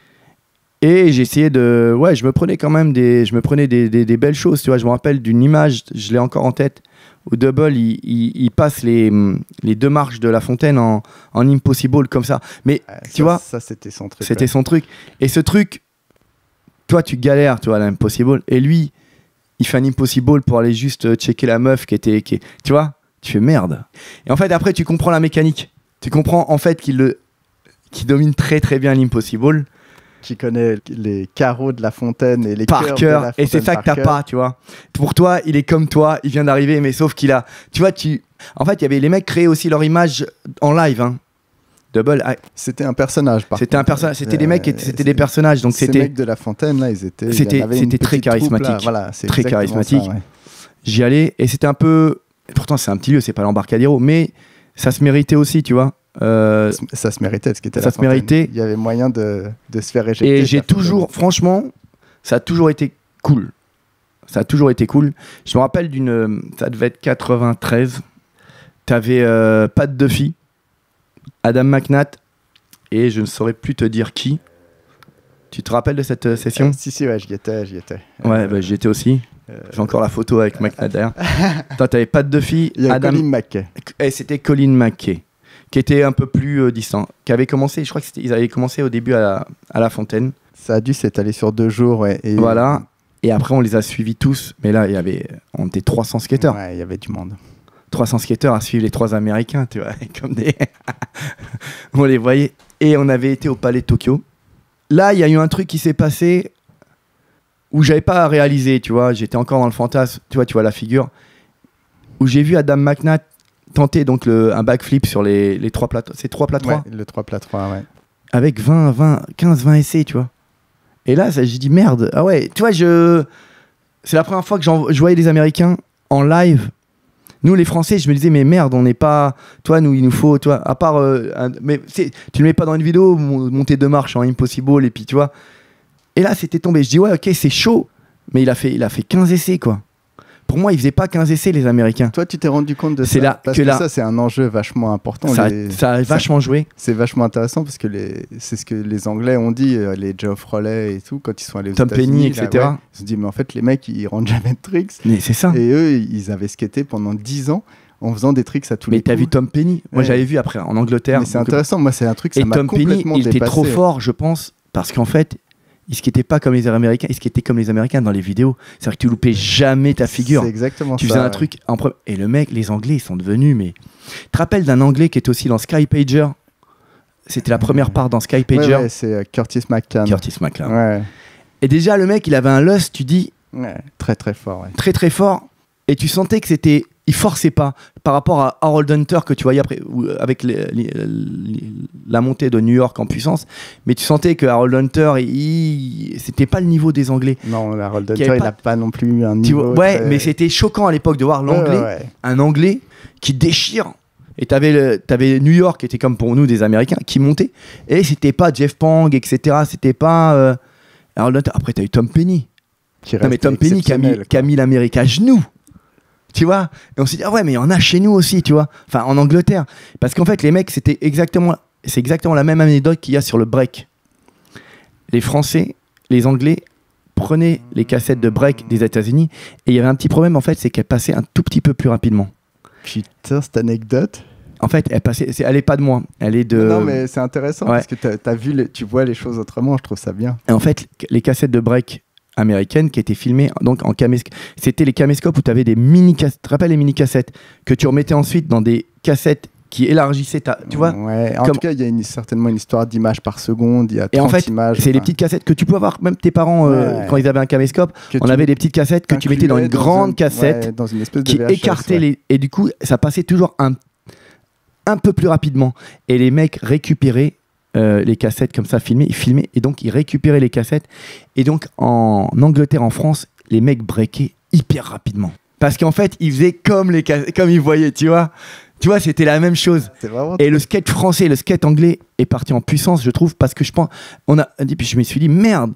Et j'essayais de, ouais, je me prenais quand même des, je me prenais des, des, des belles choses, tu vois. Je me rappelle d'une image, je l'ai encore en tête, où Double, il, il, il passe les, les deux marches de la fontaine en, en impossible comme ça. Mais Euh, tu ça, vois, ça c'était son truc. c'était ouais. son truc. Et ce truc, toi, tu galères, tu vois, à l'impossible. Et lui, il fait un impossible pour aller juste checker la meuf qui était, qui est- tu vois, tu fais merde. Et en fait, après, tu comprends la mécanique. Tu comprends en fait qu'il le, qu'il domine très très bien l'impossible. Qui connaît les carreaux de la fontaine et les Par cœurs de cœur, la et c'est fontaine ça par que t'as cœur. pas, tu vois. Pour toi, il est comme toi, il vient d'arriver, mais sauf qu'il a, tu vois, tu, en fait, il y avait les mecs créaient aussi leur image en live, hein. Double, ah, C'était un personnage. par c'était un contre. personnage, c'était des mecs, qui étaient- Euh, c'était des personnages, donc Ces c'était, mecs de la fontaine là, ils étaient. il y en C'était- avait une c'était très petite troupe, là. charismatique. Voilà, c'est Très exactement charismatique. ça, ouais. j'y allais, et c'était un peu, pourtant c'est un petit lieu, c'est pas l'Embarcadero, mais ça se méritait aussi, tu vois. Euh, Ça se méritait parce que Ça se méritait. Il y avait moyen de, de se faire éjecter. et de j'ai la fontaine. toujours, franchement, ça a toujours été cool. Ça a toujours été cool. Je me rappelle d'une, ça devait être quatre-vingt-treize. T'avais euh, Pat Duffy, Adam McNatt, et je ne saurais plus te dire qui. Tu te rappelles de cette euh, session? Euh, Si, si, ouais, j'y étais, j'y étais. Ouais, Euh, bah, j'y étais aussi. euh, J'ai encore la photo avec McNatt derrière. Toi, t'avais Pat Duffy, Il y a Adam. Colin McKay. Et c'était Colin McKay, qui était un peu plus euh, distant, qui avait commencé, je crois qu'ils avaient commencé au début à la, à la Fontaine. Ça a dû s'étaler sur deux jours, ouais. Et Voilà. Et après, on les a suivis tous. Mais là, il y avait, on était trois cents skateurs. Ouais, il y avait du monde. trois cents skateurs à suivre les trois Américains, tu vois, comme des... on les voyait. Et on avait été au Palais de Tokyo. Là, il y a eu un truc qui s'est passé où j'avais pas réalisé, tu vois. J'étais encore dans le fantasme, tu vois, tu vois la figure. Où j'ai vu Adam McNatt tenter donc le, un backflip sur les, les trois plats. C'est trois plats trois Ouais, le trois plats trois, ouais. avec vingt, vingt, quinze, vingt essais, tu vois. Et là, ça, j'ai dit merde. Ah ouais, tu vois, je... c'est la première fois que j'en- je voyais des Américains en live. Nous, les Français, je me disais, mais merde, on n'est pas. Toi, nous, il nous faut, toi, à part. euh, un- Mais c'est- tu le mets pas dans une vidéo, mon- monter deux marches en impossible, et puis tu vois. Et là, c'était tombé. Je dis, ouais, ok, c'est chaud. Mais il a fait, il a fait quinze essais, quoi. Pour moi, ils faisaient pas quinze essais, les Américains. Toi, tu t'es rendu compte de C'est ça là parce que que, là- ça, c'est un enjeu vachement important. Ça, a- Les- ça a vachement joué. C'est vachement intéressant parce que les... c'est ce que les Anglais ont dit, euh, les Geoff Rowley et tout, quand ils sont allés aux Tom États-Unis, Penny, là, et cetera. ouais, ils se sont dit, mais en fait, les mecs, ils rentrent jamais de tricks. Mais c'est ça. Et eux, ils avaient skaté pendant dix ans en faisant des tricks à tous Mais les t'as coups. vu Tom Penny? Moi, Ouais. j'avais vu après en Angleterre. Mais c'est donc- intéressant, moi, c'est un truc, ça Et m'a Tom Penny, complètement il était dépassé. trop fort, je pense, parce qu'en fait, il skatait pas comme les Américains, il skatait comme les Américains dans les vidéos. C'est-à-dire que tu loupais jamais ta figure. C'est exactement Tu ça. faisais un ouais. truc en pre- et le mec, les Anglais, ils sont devenus. Mais tu te rappelles d'un Anglais qui était aussi dans Sky Pager? C'était la première part dans Sky Ouais, Pager. ouais, c'est euh, Curtis McCann. Curtis McLaren. Ouais. Et déjà, le mec, il avait un lust, tu dis, Ouais, très très fort. Ouais. très très fort. Et tu sentais que c'était il forçait pas par rapport à Harold Hunter que tu voyais après ou avec les, les, les, la montée de New York en puissance, mais tu sentais que Harold Hunter il, c'était pas le niveau des Anglais. Non, Harold Hunter il pas... a pas non plus un niveau. Tu, ouais, très... mais c'était choquant à l'époque de voir l'anglais, ouais, ouais, ouais. un anglais qui déchire. Et t'avais, le, t'avais New York qui était comme pour nous des Américains qui montaient et c'était pas Jeff Pang, et cetera. C'était pas euh... Harold Hunter. Après t'as eu Tom Penny. Qui non mais Tom Penny qui a mis, qui a mis l'Amérique à genoux. Tu vois, et on s'est dit ah ouais mais il y en a chez nous aussi, tu vois, enfin en Angleterre, parce qu'en fait les mecs c'était exactement, c'est exactement la même anecdote qu'il y a sur le break. Les Français, les Anglais prenaient les cassettes de break des États-Unis et il y avait un petit problème en fait, c'est qu'elles passaient un tout petit peu plus rapidement. Putain cette anecdote. En fait, elle passait, c'est, elle est pas de moi, elle est de. Non, non mais c'est intéressant ouais. parce que t'as, t'as vu, les, tu vois les choses autrement, je trouve ça bien. Et en fait, les cassettes de break américaine qui était filmée donc en caméscope. C'était les caméscopes où tu avais des mini cassettes. Tu te rappelles les mini cassettes que tu remettais ensuite dans des cassettes qui élargissaient ta. Tu vois ouais, en comme... tout cas, il y a une, certainement une histoire d'images par seconde. Il y a trente et en fait, images. C'est enfin... les petites cassettes que tu peux avoir. Même tes parents, euh, ouais. quand ils avaient un caméscope, que on avait des petites cassettes que tu mettais dans une dans grande un... cassette ouais, dans une espèce de qui V H S, écartait ouais. les. Et du coup, ça passait toujours un, un peu plus rapidement. Et les mecs récupéraient. Euh, les cassettes comme ça filmées, ils filmaient et donc ils récupéraient les cassettes et donc en Angleterre, en France, les mecs breakaient hyper rapidement parce qu'en fait ils faisaient comme les cas- comme ils voyaient, tu vois, tu vois, c'était la même chose. Et le skate français, le skate anglais est parti en puissance, je trouve, parce que je pense, on a, et puis je me suis dit merde,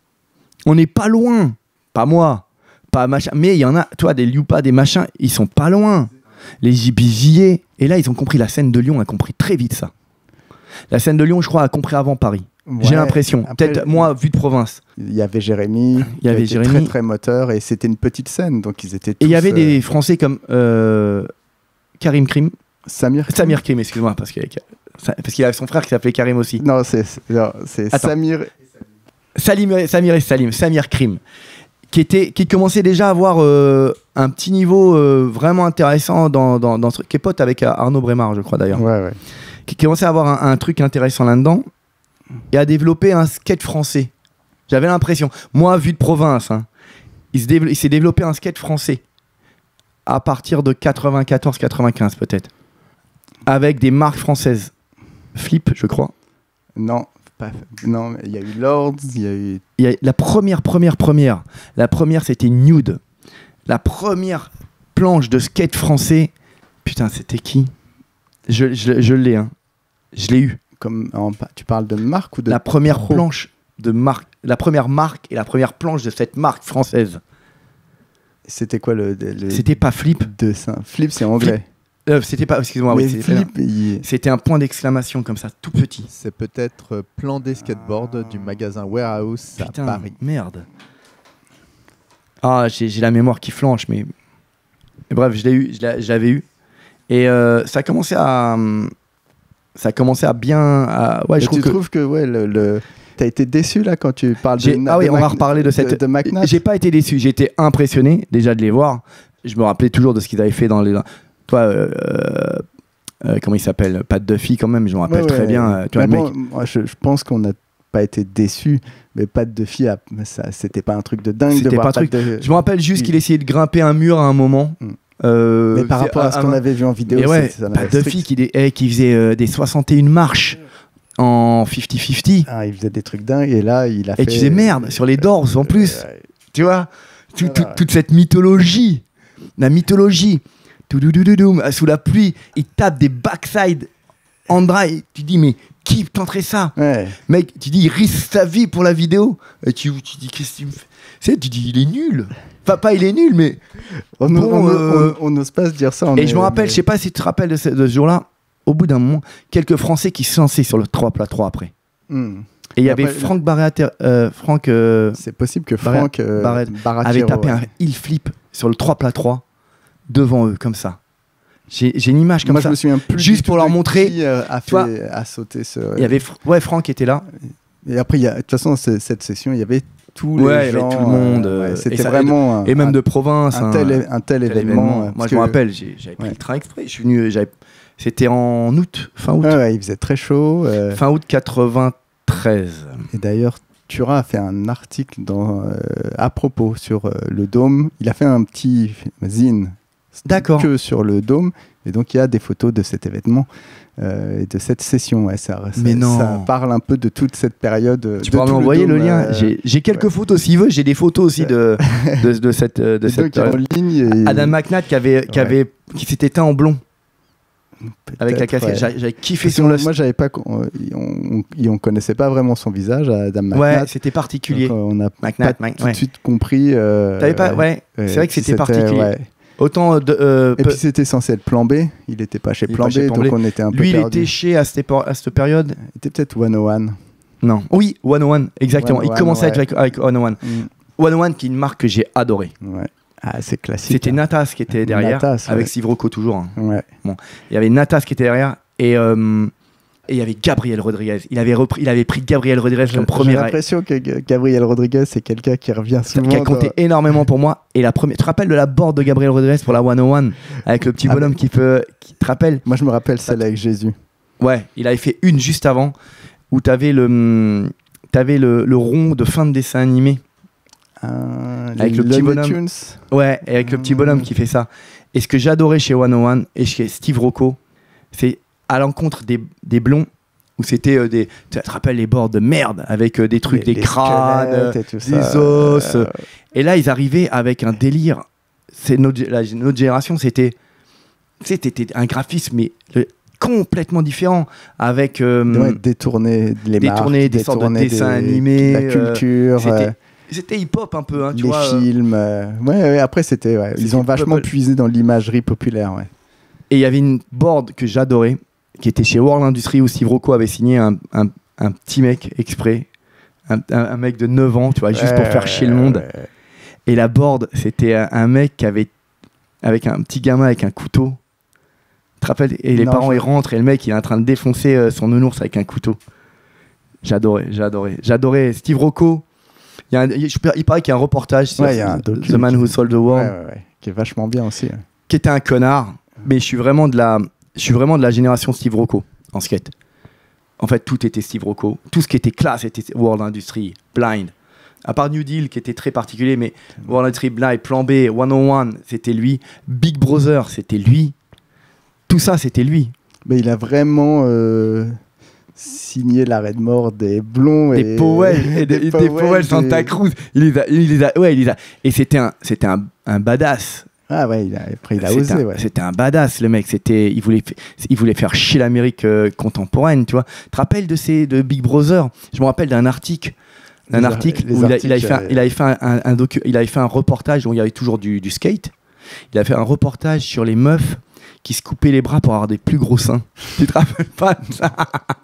on n'est pas loin, pas moi, pas machin, mais il y en a, toi, des Liupa, des machins, ils sont pas loin, les J B J A, et là ils ont compris, la scène de Lyon a compris très vite ça. La scène de Lyon, je crois, a compris avant Paris. Ouais, j'ai l'impression. Après, peut-être moi, vu de province. Il y avait Jérémy. Il y avait Jérémy. Très très moteur et c'était une petite scène, donc ils étaient. Tous, et il y avait euh... des Français comme euh, Karim Krim. Samir. Krim. Samir Krim, excuse-moi, parce qu'il parce qu'il avait son frère qui s'appelait Karim aussi. Non, c'est, non, c'est Samir. Salim, Samir et Salim, Samir Krim, qui était, qui commençait déjà à avoir euh, un petit niveau euh, vraiment intéressant dans dans, dans ce qui est pote avec Arnaud Brémard, je crois d'ailleurs. Ouais ouais. Qui commençait à avoir un, un truc intéressant là-dedans et à développer un skate français. J'avais l'impression, moi, vu de province, hein, il, se dév- il s'est développé un skate français à partir de quatre-vingt-quatorze quatre-vingt-quinze peut-être, avec des marques françaises. Flip, je crois. Non, pas, non, il y a eu Lords, il y a eu... Il y a la première, première, première. La première, c'était Nude. La première planche de skate français. Putain, c'était qui ? Je, je, je l'ai, hein. Je l'ai eu. Comme en, tu parles de marque ou de la première pro. planche de marque, la première marque et la première planche de cette marque française. C'était quoi le, le C'était pas Flip. De ça. Flip, c'est anglais. Flip. Euh, c'était pas. Excuse-moi. Oui, c'était, Flip, il... c'était un point d'exclamation comme ça, tout petit. C'est peut-être Plan des skateboards du magasin Warehouse Putain, à Paris. Merde. Ah, j'ai, j'ai la mémoire qui flanche, mais, mais bref, je l'ai eu, je, l'ai, je l'avais eu. Et euh, ça a commencé à, ça a commencé à bien. À, ouais, je trouve tu que... trouves que ouais, le, le... t'as été déçu là quand tu parles j'ai... de. Ah oui, de on Mac... va reparler de cette. De, de McNabb. J'ai pas été déçu, j'ai été impressionné déjà de les voir. Je me rappelais toujours de ce qu'ils avaient fait dans les. Toi, euh, euh, comment il s'appelle, Pat Duffy quand même. Je me rappelle ouais, très ouais, bien. Tu vois, bon, mec... moi, je, je pense qu'on n'a pas été déçu, mais Pat Duffy, a... ça, c'était pas un truc de dingue. C'était de voir pas un truc. De... Je me rappelle juste qu'il essayait de grimper un mur à un moment. Mm. Euh, mais par rapport à ce qu'on avait vu en vidéo, ouais, c'est, ça Pat Duffy qui, eh, qui faisait euh, des soixante et une marches en cinquante cinquante. Ah, il faisait des trucs dingues et là il a et fait. Et tu faisais merde sur les doors en plus. Euh, tu vois, tout, tout, toute cette mythologie, la mythologie, sous la pluie, il tape des backside en dry. Tu dis mais qui tenterait ça, ouais. Mec, tu dis il risque sa vie pour la vidéo. Et tu, tu dis qu'est-ce que tu me fais. Tu sais, tu dis il est nul. Enfin, pas il est nul, mais on n'ose bon, euh... pas se dire ça. Et est... je me rappelle, mais... je sais pas si tu te rappelles de ce, de ce jour-là, au bout d'un moment, quelques Français qui se lançaient sur le trois plat trois après. Mm. Et il y avait après, Franck Barret, euh, Franck. Euh, c'est possible que Franck euh, Barret avait tapé ouais. un heel flip sur le trois plat trois devant eux, comme ça. J'ai, j'ai une image comme Moi, ça. Je me souviens plus juste pour leur montrer. Qui euh, a, fait, toi, a sauté ce. Il y avait, ouais, Franck était là. Et après, de toute façon, cette session, il y avait. Tous ouais, les gens, tout le monde. Euh, ouais, c'était et ça, vraiment. Et, et même un, de province. Un tel, un, un tel événement. événement. Moi, je me rappelle, j'ai, j'avais pris ouais. le train exprès. Je suis venu. J'avais, c'était en août, fin août. Ouais, ouais, il faisait très chaud. Euh... Fin août quatre-vingt-treize. Et d'ailleurs, Turin a fait un article dans, euh, à propos sur euh, le Dôme. Il a fait un petit zine D'accord. que sur le dôme. Et donc il y a des photos de cet événement euh, et de cette session. Ouais, ça, ça, Mais non. ça parle un peu de toute cette période. Tu de pourras tout m'envoyer le, dôme, lien. euh, J'ai, j'ai quelques ouais. photos s'il veut. J'ai des photos aussi de, de, de cette. De et cette donc, en ligne. Et... Adam McNatt qui, avait, qui, Ouais. avait, qui s'était teint en blond avec la Peut-être, casquette. ouais. J'avais, j'avais kiffé Parce que son moi, lust. moi, j'avais pas, on, on, on connaissait pas vraiment son visage, Adam Ouais, McNatt. c'était particulier. Donc, on n'a McNatt, pas Mc- tout ouais. de suite compris. Euh, T'avais pas, ouais, euh, c'est vrai que si c'était particulier. ouais. Autant de. euh, Et peu- puis c'était censé être Plan B, il n'était pas chez Il est Plan pas B, chez Plan donc B. on était un peu lui, il perdu. était chez à cette, épo- à cette période. Il était peut-être cent un. Non. Oui, cent un, exactement. cent un, il commençait ouais. avec, avec cent un. Mm. cent un qui est une marque que j'ai adorée. Ouais. Ah, c'est classique. C'était hein. Natas qui était derrière, Natas, ouais. avec Steve Rocco toujours. hein. Ouais. Il y avait Natas qui était derrière et euh, et il y avait Gabriel Rodriguez. Il avait repris, il avait pris Gabriel Rodriguez comme J'ai premier. l'impression que G- Gabriel Rodriguez, c'est quelqu'un qui revient souvent. Qui a compté dans- énormément pour moi. Et la première, tu te rappelles de la board de Gabriel Rodriguez pour la cent un avec le petit Ah, bonhomme qui peut, qui te rappelle? Moi, je me rappelle celle avec Jésus. Ouais, il avait fait une juste avant où t'avais le, t'avais le, le rond de fin de dessin animé. Euh, Avec les le petit Looney bonhomme. Tunes. Ouais, et avec le petit bonhomme qui fait ça. Et ce que j'adorais chez cent un et chez Steve Rocco, c'est à l'encontre des, des blonds où c'était euh, des. Tu te rappelles les bords de merde avec euh, des trucs, Les- des les crânes, squelettes et tout des ça. os. Euh, Et là, ils arrivaient avec un délire. C'est notre, la- notre génération, c'était. C'était un graphisme, mais le- complètement différent. Avec. euh, ouais, détourner les détourner marques, des sortes de détourner dessins des- animés, la euh, culture, c'était euh, C'était hip-hop un peu, hein, tu les vois. euh. films. euh, Ouais, ouais, après, c'était. Ouais, ils C'était ont vachement pop- puisé dans l'imagerie populaire. Ouais. Et il y avait une board que j'adorais, qui était chez World Industries où Steve Rocco avait signé un, un, un petit mec exprès, un, un, un mec de neuf ans, tu vois, juste pour Ouais, faire chier le monde. ouais. Et la board, c'était un, un mec qui avait, avec un petit gamin avec un couteau. Tu te rappelles? Et les Non, parents, je- ils rentrent et le mec, il est en train de défoncer euh, son nounours avec un couteau. J'adorais, j'adorais. J'adorais Steve Rocco. Il, y a un- il, je- il paraît qu'il y a un reportage sur Ouais, il y a un docu The Man Who Sold the Ouais, World, ouais, ouais, qui est vachement bien aussi. ouais. qui était un connard, mais je suis vraiment de la, je suis vraiment de la génération Steve Rocco en skate. En fait, tout était Steve Rocco. Tout ce qui était classe était World Industries, Blind. À part New Deal qui était très particulier, mais World Industries, Blind, Plan B, cent un, c'était lui. Big Brother, c'était lui. Tout ça, c'était lui. Mais il a vraiment euh, signé l'arrêt de mort des blonds Des et Powell, et des, des Powell Santa et- Cruz. Il les a, il les a, ouais, il les a. Et c'était un, c'était un, un badass. Ah ouais, il a, après il a C'était osé. un, Ouais. c'était un badass, le mec. C'était, il voulait, fa- il voulait faire chier l'Amérique euh, contemporaine, tu vois. Tu te rappelles de ces, de Big Brother? Je me rappelle d'un article, d'un Les ar- article les où il, a- il articles, avait fait, un, euh, il avait fait un, un- un docu, il avait fait un reportage où il y avait toujours du, du skate. Il a fait un reportage sur les meufs qui se coupaient les bras pour avoir des plus gros seins. Tu te rappelles pas de ça?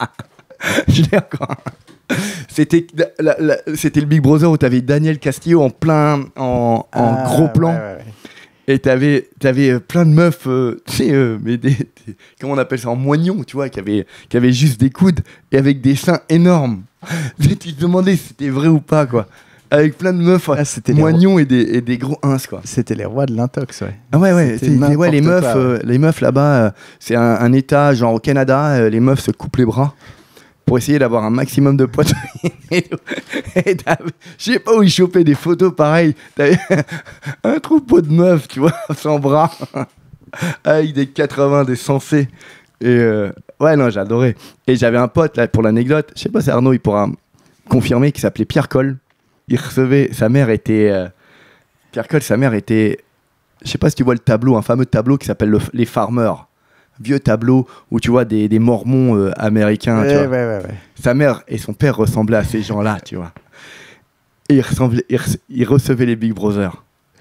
Je l'ai encore. C'était, la- la- c'était le Big Brother où tu avais Daniel Castillo en plein, en, en Ah, gros plan. ouais, ouais, ouais. Et t'avais, t'avais euh, plein de meufs, euh, tu sais, euh, mais des, des- comment on appelle ça, en moignon, tu vois, qui avaient, qui avaient juste des coudes et avec des seins énormes. Tu te demandais si c'était vrai ou pas, quoi. Avec plein de meufs, Ah, c'était les, moignons et des, et des gros ins, quoi. c'était les rois de l'intox, ouais. Ah ouais, ouais, C'était c'est- c'est- ouais les n'importe meufs, quoi, euh, les meufs là-bas, euh, c'est un, un état, genre au Canada, euh, les meufs se coupent les bras pour essayer d'avoir un maximum de poitrine. Et t'avais- je sais pas où ils chopaient des photos pareilles. T'avais un troupeau de meufs, tu vois, sans bras, avec des quatre-vingts, des sensés. Et euh, ouais, non, j'adorais. Et j'avais un pote, là, pour l'anecdote, je sais pas si Arnaud, il pourra confirmer, qui s'appelait Pierre Coll. Il recevait, sa mère était... euh, Pierre Coll, sa mère était... Je sais pas si tu vois le tableau, un fameux tableau qui s'appelle le- Les Farmers. Vieux tableau où tu vois des, des mormons euh, américains. Ouais, tu vois. ouais, ouais, ouais. Sa mère et son père ressemblaient à ces gens-là, tu vois. Et ils, ressemblaient, ils, rece- ils recevaient les Big Brothers.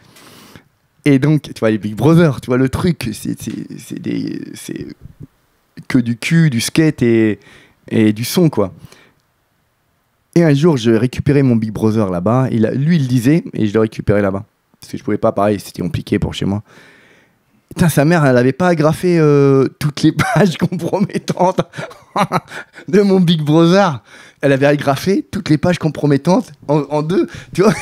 Et donc, tu vois, les Big Brothers, tu vois, le truc, c'est, c'est, c'est, des, c'est que du cul, du skate et, et du son, quoi. Et un jour, je récupérais mon Big Brother là-bas. Il a, lui, il le disait, et je le récupérais là-bas. Parce que je pouvais pas, pareil, c'était compliqué pour chez moi. Putain, sa mère, elle n'avait pas agrafé euh, toutes les pages compromettantes de mon Big Brother. Elle avait agrafé toutes les pages compromettantes en, en deux, tu vois.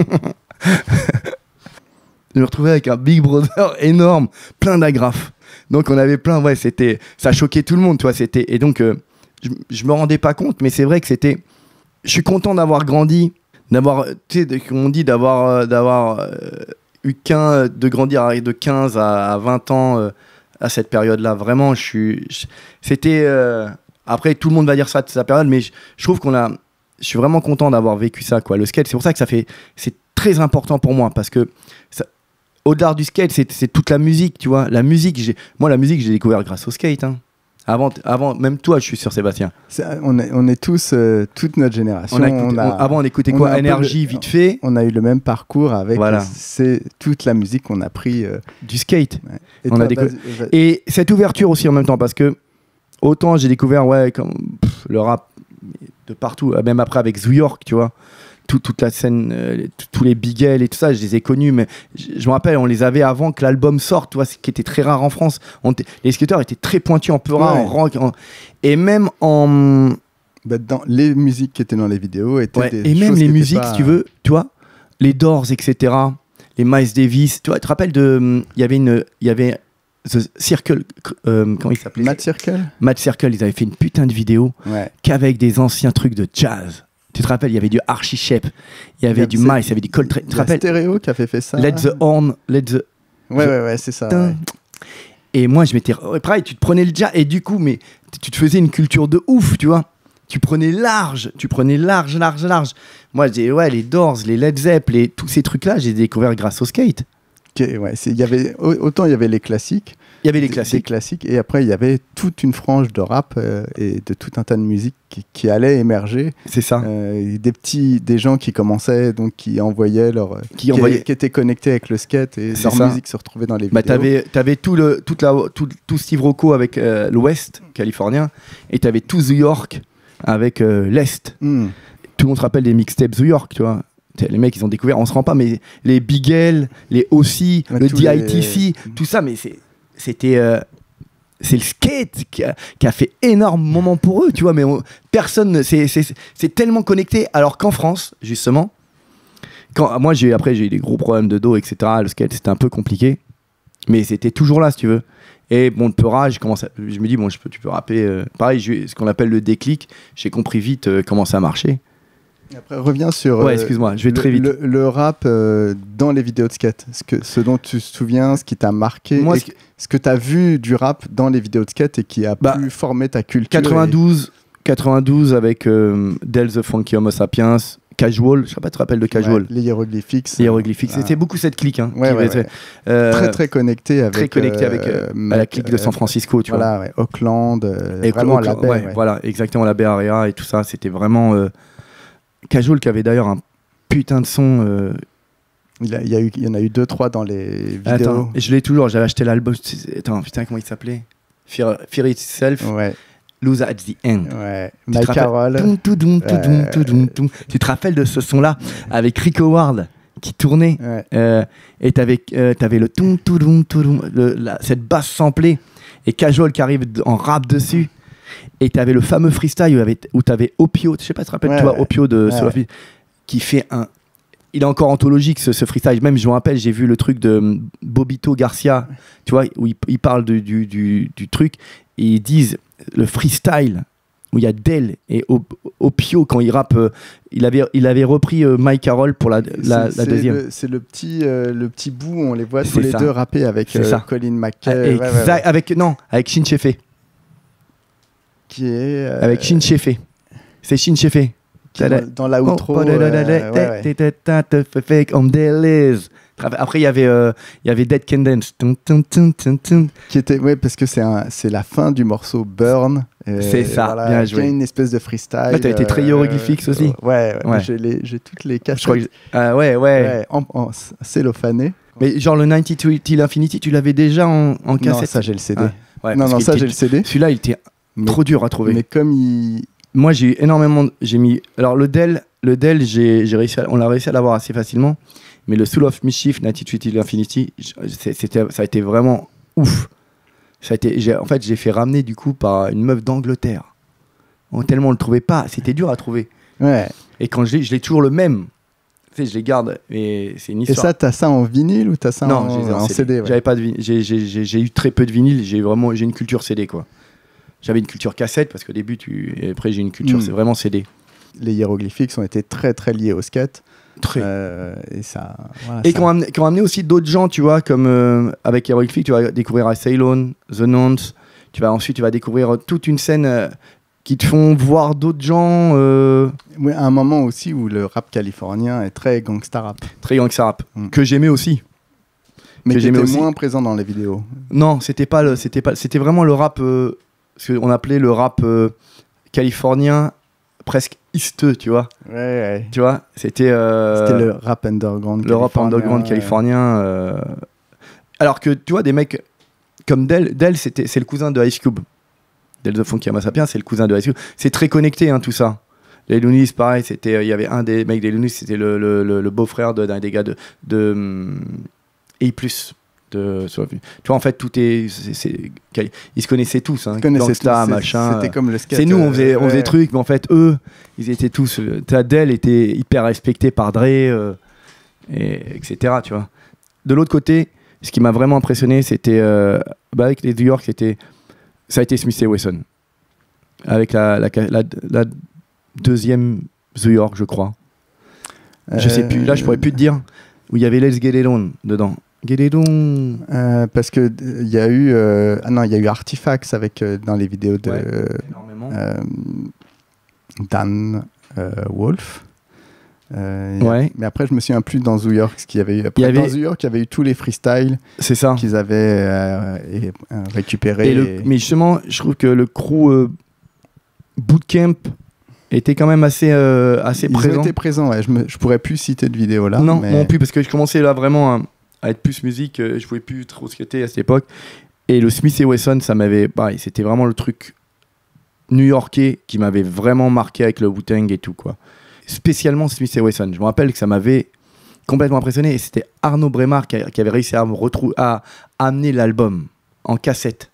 Je me retrouvais avec un Big Brother énorme, plein d'agrafes. Donc on avait plein, ouais, c'était, ça choquait tout le monde, tu vois. C'était, et donc, euh, je, je me rendais pas compte, mais c'est vrai que c'était. Je suis content d'avoir grandi, d'avoir, tu sais, de- comme on dit, d'avoir, euh, d'avoir, euh, eu qu'un de grandir de quinze à vingt ans euh, à cette période-là. Vraiment, je suis. je- C'était. euh, Après, tout le monde va dire ça de sa période, mais je, je trouve qu'on a. Je suis vraiment content d'avoir vécu ça, quoi. Le skate, c'est pour ça que ça fait. C'est très important pour moi parce que ça- au-delà du skate, c'est c'est toute la musique, tu vois. La musique, j'ai- moi, la musique, j'ai découvert grâce au skate. Hein. Avant, avant, même toi, je suis sûr, Sébastien. C'est- On est, on est tous, euh, toute notre génération. On a écouté- on a- on- avant, on écoutait on quoi a un peu Énergie, le- vite fait, on a eu le même parcours avec Voilà. euh, c'est toute la musique qu'on a pris. euh, du skate. ouais. Et On toi, a décou- vas-y, vas-y. Et cette ouverture aussi en même temps, parce que autant j'ai découvert ouais, comme, pff, le rap de partout, euh, même après avec Zoo York, tu vois, tout- toute la scène, euh, les- t- tous les Bigel et tout ça, je les ai connus, mais je, je me rappelle, on les avait avant que l'album sorte, tu vois, ce qui était très rare en France. On était- les skateurs étaient très pointus en peura, Ouais. en rock, en- et même en. Bah, dans les musiques qui étaient dans les vidéos étaient Ouais, des et même choses les qui étaient musiques, pas- si tu veux, tu vois, les Doors, et cetera, les Miles Davis, tu vois, tu te rappelles de. Il y avait une. Il y avait. The Circle, euh, comment il s'appelait Mad Circle. Mad Circle, ils avaient fait une putain de vidéo Ouais. qu'avec des anciens trucs de jazz. Tu te rappelles, il y avait du Archie Shepp, il y avait Il y a- du c'est- Miles, il y avait du Coltrane. Tu te Il y a rappelles Stéréo qui a fait, fait ça. Let the Horn, Let the. Ouais, ouais, ouais, c'est ça. ouais. Et moi, je m'étais. ouais, pareil, tu te prenais le jazz, et du coup, mais tu tu te faisais une culture de ouf, tu vois. Tu prenais large, tu prenais large, large, large. Moi, je dis, ouais, les Doors, les Led Zepp, les, tous ces trucs-là, j'ai découvert grâce au skate. Ok, ouais, c'est- il y avait, au- autant il y avait les classiques. Il y avait les des- classiques. des classiques, et après il y avait toute une frange de rap euh, et de tout un tas de musique qui, qui allait émerger. C'est ça. Euh, des petits, des gens qui commençaient, donc qui envoyaient leur, Qui envoyaient- qui étaient connectés avec le skate et C'est leur ça. musique se retrouvait dans les Bah, vidéos. t'avais, t'avais tout le, toute la, tout, tout Steve Rocco avec euh, l'Ouest californien, et t'avais tout New York avec euh, l'Est. Hmm. Tout le monde se rappelle des mixtapes New York, tu vois. T'sais, les mecs, ils ont découvert, on se rend pas, mais les Bigel, les O C, Ouais, le tous D I T C, les- tout ça, mais c'est, c'était, euh, c'est le skate qui a, qui a fait énormément pour eux, tu vois. Mais on- personne, c'est, c'est, c'est tellement connecté, alors qu'en France, justement, quand moi j'ai après j'ai eu des gros problèmes de dos, et cetera. Le skate c'était un peu compliqué, mais c'était toujours là, si tu veux. Et bon, le peurage, je commence à- je me dis bon, je peux, tu peux rapper. euh, pareil, j'ai eu ce qu'on appelle le déclic. J'ai compris vite euh, comment ça marchait. Et après, reviens sur Ouais, euh, excuse-moi, je vais le, très vite. Le, le rap euh, dans les vidéos de skate, ce, que, ce dont tu te souviens, ce qui t'a marqué, Moi, et ce que- ce que tu as vu du rap dans les vidéos de skate et qui a Bah, pu former ta culture. quatre-vingt-douze, quatre-vingt-douze avec euh, Del the Funky Homo Sapiens, Casual. Je sais pas, tu te rappelles de et- Casual. ouais, les hiéroglyphiques. Les hiéroglyphiques. Ah. C'était beaucoup cette clique. Hein, Ouais, qui ouais, faisait- ouais. euh, Très très connecté avec. très connecté euh, avec euh, à la mec, clique de euh, San Francisco, tu vois. Voilà, ouais, Auckland, euh, Et vraiment Oakland, la baie. ouais, ouais. Voilà, exactement, la Bay Area et tout ça. C'était vraiment. Euh... Casual qui avait d'ailleurs un putain de son. euh, Il, a- il y a eu, il y en a eu deux trois dans les vidéos. Attends, et je l'ai toujours, j'avais acheté l'album. Attends, putain, comment il s'appelait Fear, Fear Itself, Ouais, Lose at the End. ouais. Tu te Mike rappelles Carroll. Toum, toudoum, toudoum, Ouais. toudoum, toum. Tu te rappelles de ce son-là avec Rick Howard qui tournait Ouais. euh, et t'avais euh, t'avais le toum, toudoum, toudoum, le- la- cette basse samplée et Casual qui arrive d- en rap dessus. Et t'avais le fameux freestyle où, avait- où t'avais Opio, je sais pas, tu te rappelles, Ouais, toi, ouais. Opio de Ouais, Soul of ouais. It, qui fait un. Il est encore anthologique ce, ce freestyle. Même, je me rappelle, j'ai vu le truc de hum, Bobito Garcia, tu vois, où il, il parle de- du, du, du truc et ils disent le freestyle où il y a Del et Op- Opio quand il rappe. euh, il, avait, il avait repris euh, Mike Carroll pour la, la, C'est- la c'est deuxième. le- C'est le petit, euh, le petit bout où on les voit tous C'est les ça. deux rapper avec C'est euh, ça. Colin Ah, McKay. ouais, ouais, exact- ouais. Avec, non, avec Shin Shefe. Qui est. euh, Avec Shin Shefe. C'est Shin Shefe. qui est dans, dans la outro. euh, ouais, ouais. Fake on the list. Après, il y avait, euh, il y avait Dead Can Dance. Tum, tum, tum, tum, tum. Qui était, ouais, parce que c'est un- c'est la fin du morceau Burn. Et C'est ça, bien joué. Il y a une espèce de freestyle. Ouais, t'as été très hiéroglyphique aussi. Ouais, ouais, Ouais. j'ai les- j'ai toutes les cassettes. Je crois que... Ah ouais, ouais. Ouais, en, en cellophané. Mais genre le quatre-vingt-deux Till Infinity, tu l'avais déjà en, en Non, cassette. ça j'ai le C D. Ah, ouais, non, parce non, qu'il ça était- j'ai le C D. Celui-là, il était Mais, trop dur à trouver. mais comme il. Moi, j'ai eu énormément. de- J'ai mis. Alors le Dell, le Dell, j'ai, j'ai réussi. À... On l'a réussi à l'avoir assez facilement. Mais le Soul of Mischief, quatre-vingt-deux Till Infinity, j- c'est- c'était, ça a été vraiment ouf. Ça a été. J'ai... En fait, j'ai fait ramener du coup par une meuf d'Angleterre. Oh, tellement on le trouvait pas. C'était dur à trouver. Ouais. Et quand je l'ai, je l'ai toujours le même. Tu sais, je les garde. Et c'est une Et histoire. ça, t'as ça en vinyle ou t'as ça non, en, j'ai en C D ouais. J'avais pas de vin- j'ai, j'ai, j'ai, j'ai eu très peu de vinyle. J'ai vraiment, j'ai une culture C D quoi. J'avais une culture cassette parce qu'au début tu, et après j'ai une culture, Mm. c'est vraiment C D. Les hiéroglyphiques ont été très très liés au skate. Très. Euh, et ça, voilà, et ça... qui ont amené, qui ont amené aussi d'autres gens, tu vois, comme euh, avec Heroic Flick, tu vas découvrir Ceylon, The Nonce, tu vas ensuite tu vas découvrir toute une scène euh, qui te font voir d'autres gens. Euh... Oui, à un moment aussi où le rap californien est très gangsta rap. Très gangsta rap, mm. que j'aimais aussi. Mais que qui était aussi. moins présent dans les vidéos. Non, c'était pas le, c'était pas, c'était vraiment le rap, euh, ce qu'on appelait le rap euh, californien, presque easteux, tu vois. Ouais, ouais. Tu vois, c'était. Euh, c'était le rap underground. Le rap underground ouais. californien. Euh... Alors que tu vois, des mecs comme Del, Del c'était, c'est le cousin de Ice Cube. Del the Funky Amasapien, c'est le cousin de Ice Cube. C'est très connecté, hein, tout ça. Les Loonies, pareil, c'était, il y avait un des mecs des Loonies, c'était le, le, le, le beau-frère de, d'un des gars de, de um, A plus. De, tu vois, en fait, tout est, c'est, c'est, ils se connaissaient tous, hein, gangsta, machin. C'était comme le skate. C'est nous, on faisait, euh, on faisait ouais. trucs, mais en fait, eux, ils étaient tous. Del était hyper respecté par Dre, euh, et, etc. Tu vois. De l'autre côté, ce qui m'a vraiment impressionné, c'était euh, bah avec les New York, c'était, ça a été Smith et Wesson, avec la, la, la, la deuxième New York, je crois. Euh, je sais plus. Là, je pourrais plus te dire où il y avait Let's Get It On dedans. Get It On. Euh, parce que il y a eu, euh, ah non, il y a eu Artifacts avec euh, dans les vidéos de Ouais, euh, énormément. euh, Dan euh, Wolf. Euh, Ouais. Mais après, je me souviens plus dans New York ce qu'il y avait eu. Après, Il y avait... Dans New York, il y avait eu tous les freestyles C'est ça. qu'ils avaient euh, et, euh, récupérés. Et le... et... Mais justement, je trouve que le crew euh, Bootcamp était quand même assez, euh, assez Ils présent. ont été présents, ouais. Je, me... je pourrais plus citer de vidéo là. Non, mais... non plus, parce que je commençais là vraiment à, à être plus musique. Euh, je pouvais plus trop skater à cette époque. Et le Smith et Wesson, ça m'avait. Pareil, c'était vraiment le truc new-yorkais qui m'avait vraiment marqué avec le Wu-Tang et tout, quoi. Spécialement Smith et Wesson. Je me rappelle que ça m'avait complètement impressionné. Et c'était Arnaud Brémard qui, a, qui avait réussi à me retrouver, à, à amener l'album en cassette.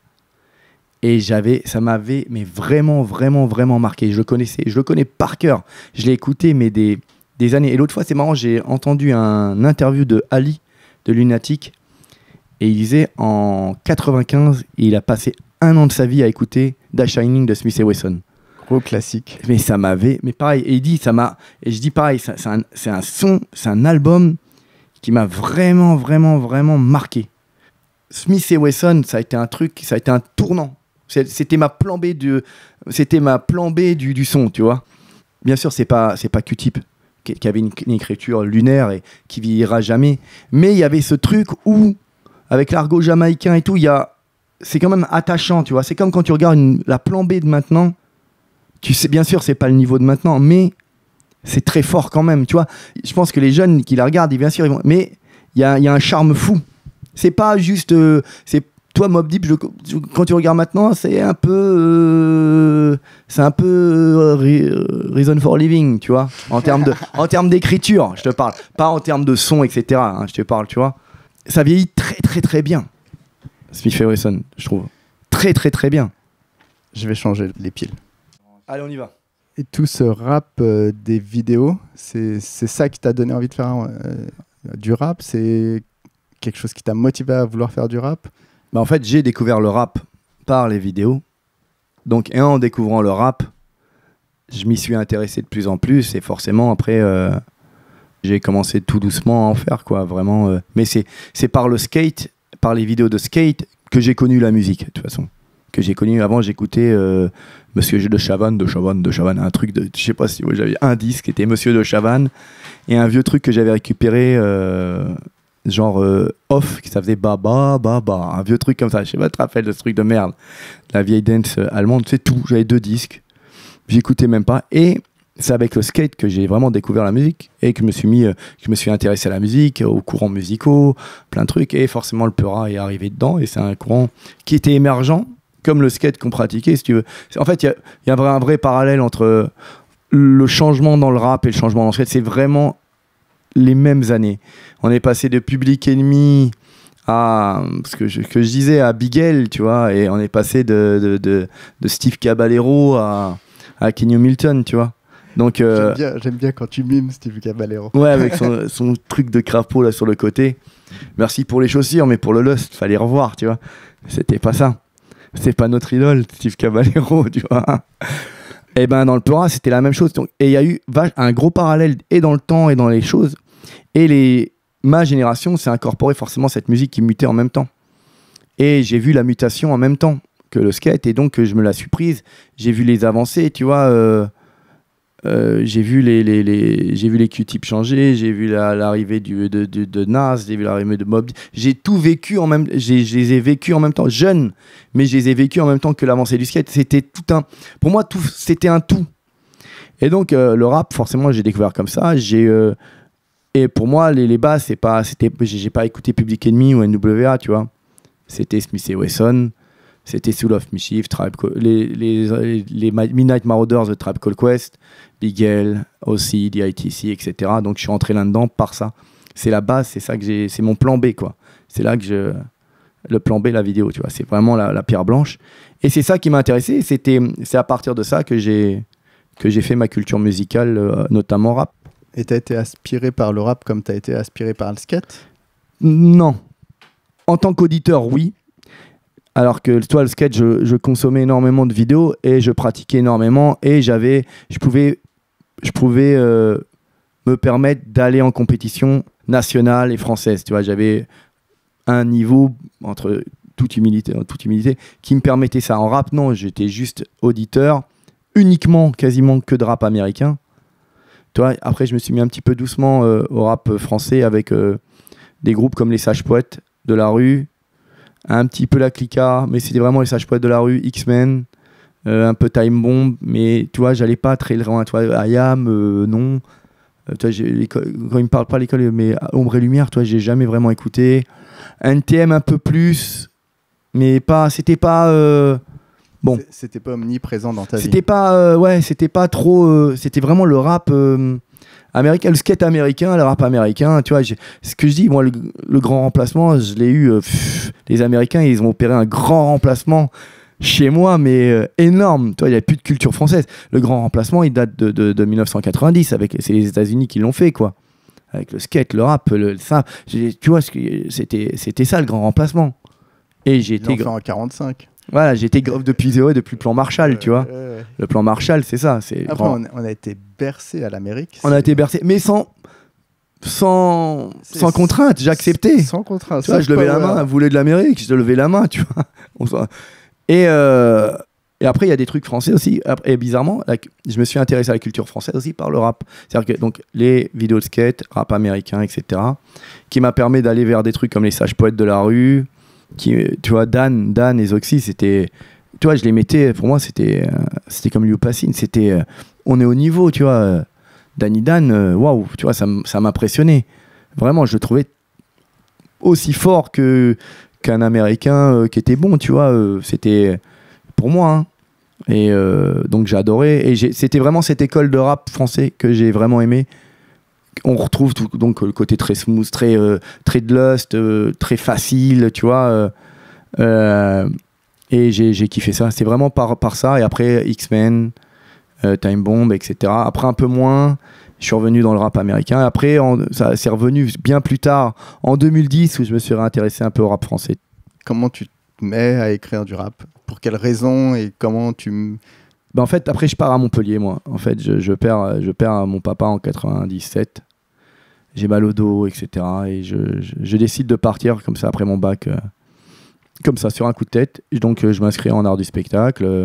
Et j'avais, ça m'avait mais vraiment, vraiment, vraiment marqué. Je le connaissais, je le connais par cœur. Je l'ai écouté, mais des, des années. Et l'autre fois, c'est marrant, j'ai entendu un interview de Ali, de Lunatic, et il disait en quatre-vingt-quinze, il a passé un an de sa vie à écouter Da Shining de Smith et Wesson. Gros classique. Mais ça m'avait, mais pareil, et il dit, ça m'a, et je dis pareil, ça, c'est, un, c'est un son, c'est un album qui m'a vraiment, vraiment, vraiment marqué. Smith et Wesson, ça a été un truc, ça a été un tournant. C'était ma plan B du, c'était ma plan B du, du son, tu vois. Bien sûr, c'est pas, c'est pas Q-Tip qui, qui avait une, une écriture lunaire et qui vieillira jamais. Mais il y avait ce truc où, avec l'argot jamaïcain et tout, il y a, c'est quand même attachant, tu vois. C'est comme quand tu regardes une, la plan B de maintenant. Tu sais, bien sûr, c'est pas le niveau de maintenant, mais c'est très fort quand même, tu vois. Je pense que les jeunes qui la regardent, bien sûr, ils vont, mais il y a, y a un charme fou. C'est pas juste, euh, c'est toi, Mobb Deep, je, je, quand tu regardes maintenant, c'est un peu, euh, c'est un peu euh, re, Reason for Living, tu vois, en termes de, en termes d'écriture, je te parle, pas en termes de son, et cetera. Hein, je te parle, tu vois. Ça vieillit très, très, très bien. Smith et Wesson, je trouve, très, très, très bien. Je vais changer les piles. Allez, on y va. Et tout ce rap euh, des vidéos, c'est, c'est ça qui t'a donné envie de faire euh, du rap? C'est quelque chose qui t'a motivé à vouloir faire du rap? Bah en fait, j'ai découvert le rap par les vidéos. Donc, et en découvrant le rap, je m'y suis intéressé de plus en plus. Et forcément, après, euh, j'ai commencé tout doucement à en faire, quoi. Vraiment. Euh, mais c'est, c'est par le skate, par les vidéos de skate, que j'ai connu la musique, de toute façon. Que j'ai connu avant, j'écoutais euh, Monsieur de Chavannes, de Chavannes, de Chavannes, un truc de. Je sais pas si ouais, j'avais un disque qui était Monsieur de Chavannes. Et un vieux truc que j'avais récupéré. Euh, genre euh, off, ça faisait baba, baba, un vieux truc comme ça, je sais pas, tu te rappelles de ce truc de merde, la vieille dance euh, allemande, c'est tout, j'avais deux disques, j'écoutais même pas, et c'est avec le skate que j'ai vraiment découvert la musique, et que je me suis mis, euh, que je me suis intéressé à la musique, aux courants musicaux, plein de trucs, et forcément le peura est arrivé dedans, et c'est un courant qui était émergent, comme le skate qu'on pratiquait, si tu veux. En fait, il y a, y a un, vrai, un vrai parallèle entre le changement dans le rap et le changement dans le skate, c'est vraiment les mêmes années. On est passé de Public Enemy à ce que je, que je disais à Big L, tu vois, et on est passé de, de, de, de Steve Caballero à, à Kenny Milton, tu vois. Donc, euh, j'aime, bien, j'aime bien quand tu mimes Steve Caballero. Ouais, avec son, son truc de crapaud là sur le côté. Merci pour les chaussures, mais pour le lust, fallait revoir, tu vois. C'était pas ça. C'est pas notre idole, Steve Caballero, tu vois. Et ben dans le Peura, c'était la même chose. Donc, et il y a eu un gros parallèle et dans le temps et dans les choses. Et les, ma génération s'est incorporé forcément cette musique qui mutait en même temps. Et j'ai vu la mutation en même temps que le skate, et donc je me la suis prise. J'ai vu les avancées, tu vois. Euh, euh, j'ai vu les, les, les, j'ai vu les Q-Tip changer, j'ai vu la, l'arrivée du, de, de, de Nas, j'ai vu l'arrivée de Mobb. J'ai tout vécu en même, j'ai, je les ai vécus en même temps, jeune, mais je les ai vécus en même temps que l'avancée du skate. C'était tout un, pour moi, tout, c'était un tout. Et donc euh, le rap, forcément, j'ai découvert comme ça. J'ai euh, et pour moi, les, les bases, c'est pas, c'était, j'ai, j'ai pas écouté Public Enemy ou N W A, tu vois. C'était Smith et Wesson, c'était Soul of Mischief, Tribe Call, les, les, les, les Midnight Marauders de Tribe Called Quest, Big L, O C, D I T C, et cetera. Donc je suis entré là-dedans par ça. C'est la base, c'est ça que j'ai, c'est mon plan B, quoi. C'est là que je, le plan B, la vidéo, tu vois. C'est vraiment la, la pierre blanche. Et c'est ça qui m'a intéressé. C'était, c'est à partir de ça que j'ai, que j'ai fait ma culture musicale, euh, notamment rap. Et t'as été aspiré par le rap comme t'as été aspiré par le skate? Non. En tant qu'auditeur, oui. Alors que toi, le skate, je, je consommais énormément de vidéos et je pratiquais énormément et j'avais, je pouvais, je pouvais euh, me permettre d'aller en compétition nationale et française. Tu vois, j'avais un niveau, entre toute humilité, toute humilité, qui me permettait ça. En rap, non, j'étais juste auditeur, uniquement, quasiment que de rap américain. Tu vois, après, je me suis mis un petit peu doucement euh, au rap français avec euh, des groupes comme les Sages Poètes de la rue, un petit peu la Clica, mais c'était vraiment les Sages Poètes de la rue, X-Men, euh, un peu Time Bomb, mais tu vois, j'allais pas très loin. Tu vois, I Am, euh, non. Euh, tu vois, j'ai, quand ils me parlent pas à l'école, mais Ombre et Lumière, toi, j'ai jamais vraiment écouté. N T M un peu plus, mais pas, c'était pas. Euh, bon. C'était pas omniprésent dans ta c'était vie. Pas, euh, ouais, c'était pas trop. Euh, c'était vraiment le rap. Euh, américain, le skate américain, le rap américain, tu vois, j'ai, ce que je dis, moi, le, le grand remplacement, je l'ai eu, euh, pff, les Américains, ils ont opéré un grand remplacement chez moi, mais euh, énorme, tu vois, il n'y a plus de culture française. Le grand remplacement, il date de, de, de mille neuf cent quatre-vingt-dix, avec, c'est les États-Unis qui l'ont fait, quoi, avec le skate, le rap, le, ça, tu vois, c'était, c'était ça, le grand remplacement. Et j'ai été... Ils l'ont fait en quarante-cinq. Voilà, j'étais grave depuis, ouais, depuis le plan Marshall, tu vois. Euh, ouais. Le plan Marshall, c'est ça. C'est Après, on, on a été bercé à l'Amérique. On c'est... a été bercé, mais sans, sans, sans contrainte, j'ai accepté. Sans contrainte. Tu vois, je levais la main, vous voulez de l'Amérique, je levais la main, tu vois. Et, euh, et après, il y a des trucs français aussi. Et bizarrement, la, je me suis intéressé à la culture française aussi par le rap. C'est-à-dire que donc, les vidéos de skate, rap américain, et cetera, qui m'a permis d'aller vers des trucs comme les Sages Poètes de la rue. Qui, tu vois, Dan, Dan et Zoxy, c'était, tu vois, je les mettais, pour moi, c'était, euh, c'était comme Liu Passine, c'était, euh, on est au niveau, tu vois, euh, Danny Dan, waouh, wow, tu vois, ça, ça m'impressionnait. Vraiment, je le trouvais aussi fort que, qu'un Américain euh, qui était bon, tu vois, euh, c'était pour moi, hein. Et euh, donc j'ai adoré, et j'ai, c'était vraiment cette école de rap français que j'ai vraiment aimé. On retrouve tout, donc le côté très smooth, très, euh, très de lust, euh, très facile, tu vois. Euh, euh, et j'ai, j'ai kiffé ça. C'est vraiment par, par ça. Et après, X-Men, euh, Time Bomb, et cetera. Après, un peu moins, je suis revenu dans le rap américain. Après, en, ça c'est revenu bien plus tard, en deux mille dix, où je me suis réintéressé un peu au rap français. Comment tu te mets à écrire du rap? Pour quelles raisons et comment tu... Ben en fait, après, je pars à Montpellier, moi. En fait, je, je, perds, je perds mon papa en quatre-vingt-dix-sept. J'ai mal au dos, et cetera. Et je, je, je décide de partir comme ça après mon bac, euh, comme ça, sur un coup de tête. Et donc, euh, je m'inscris en art du spectacle. Euh,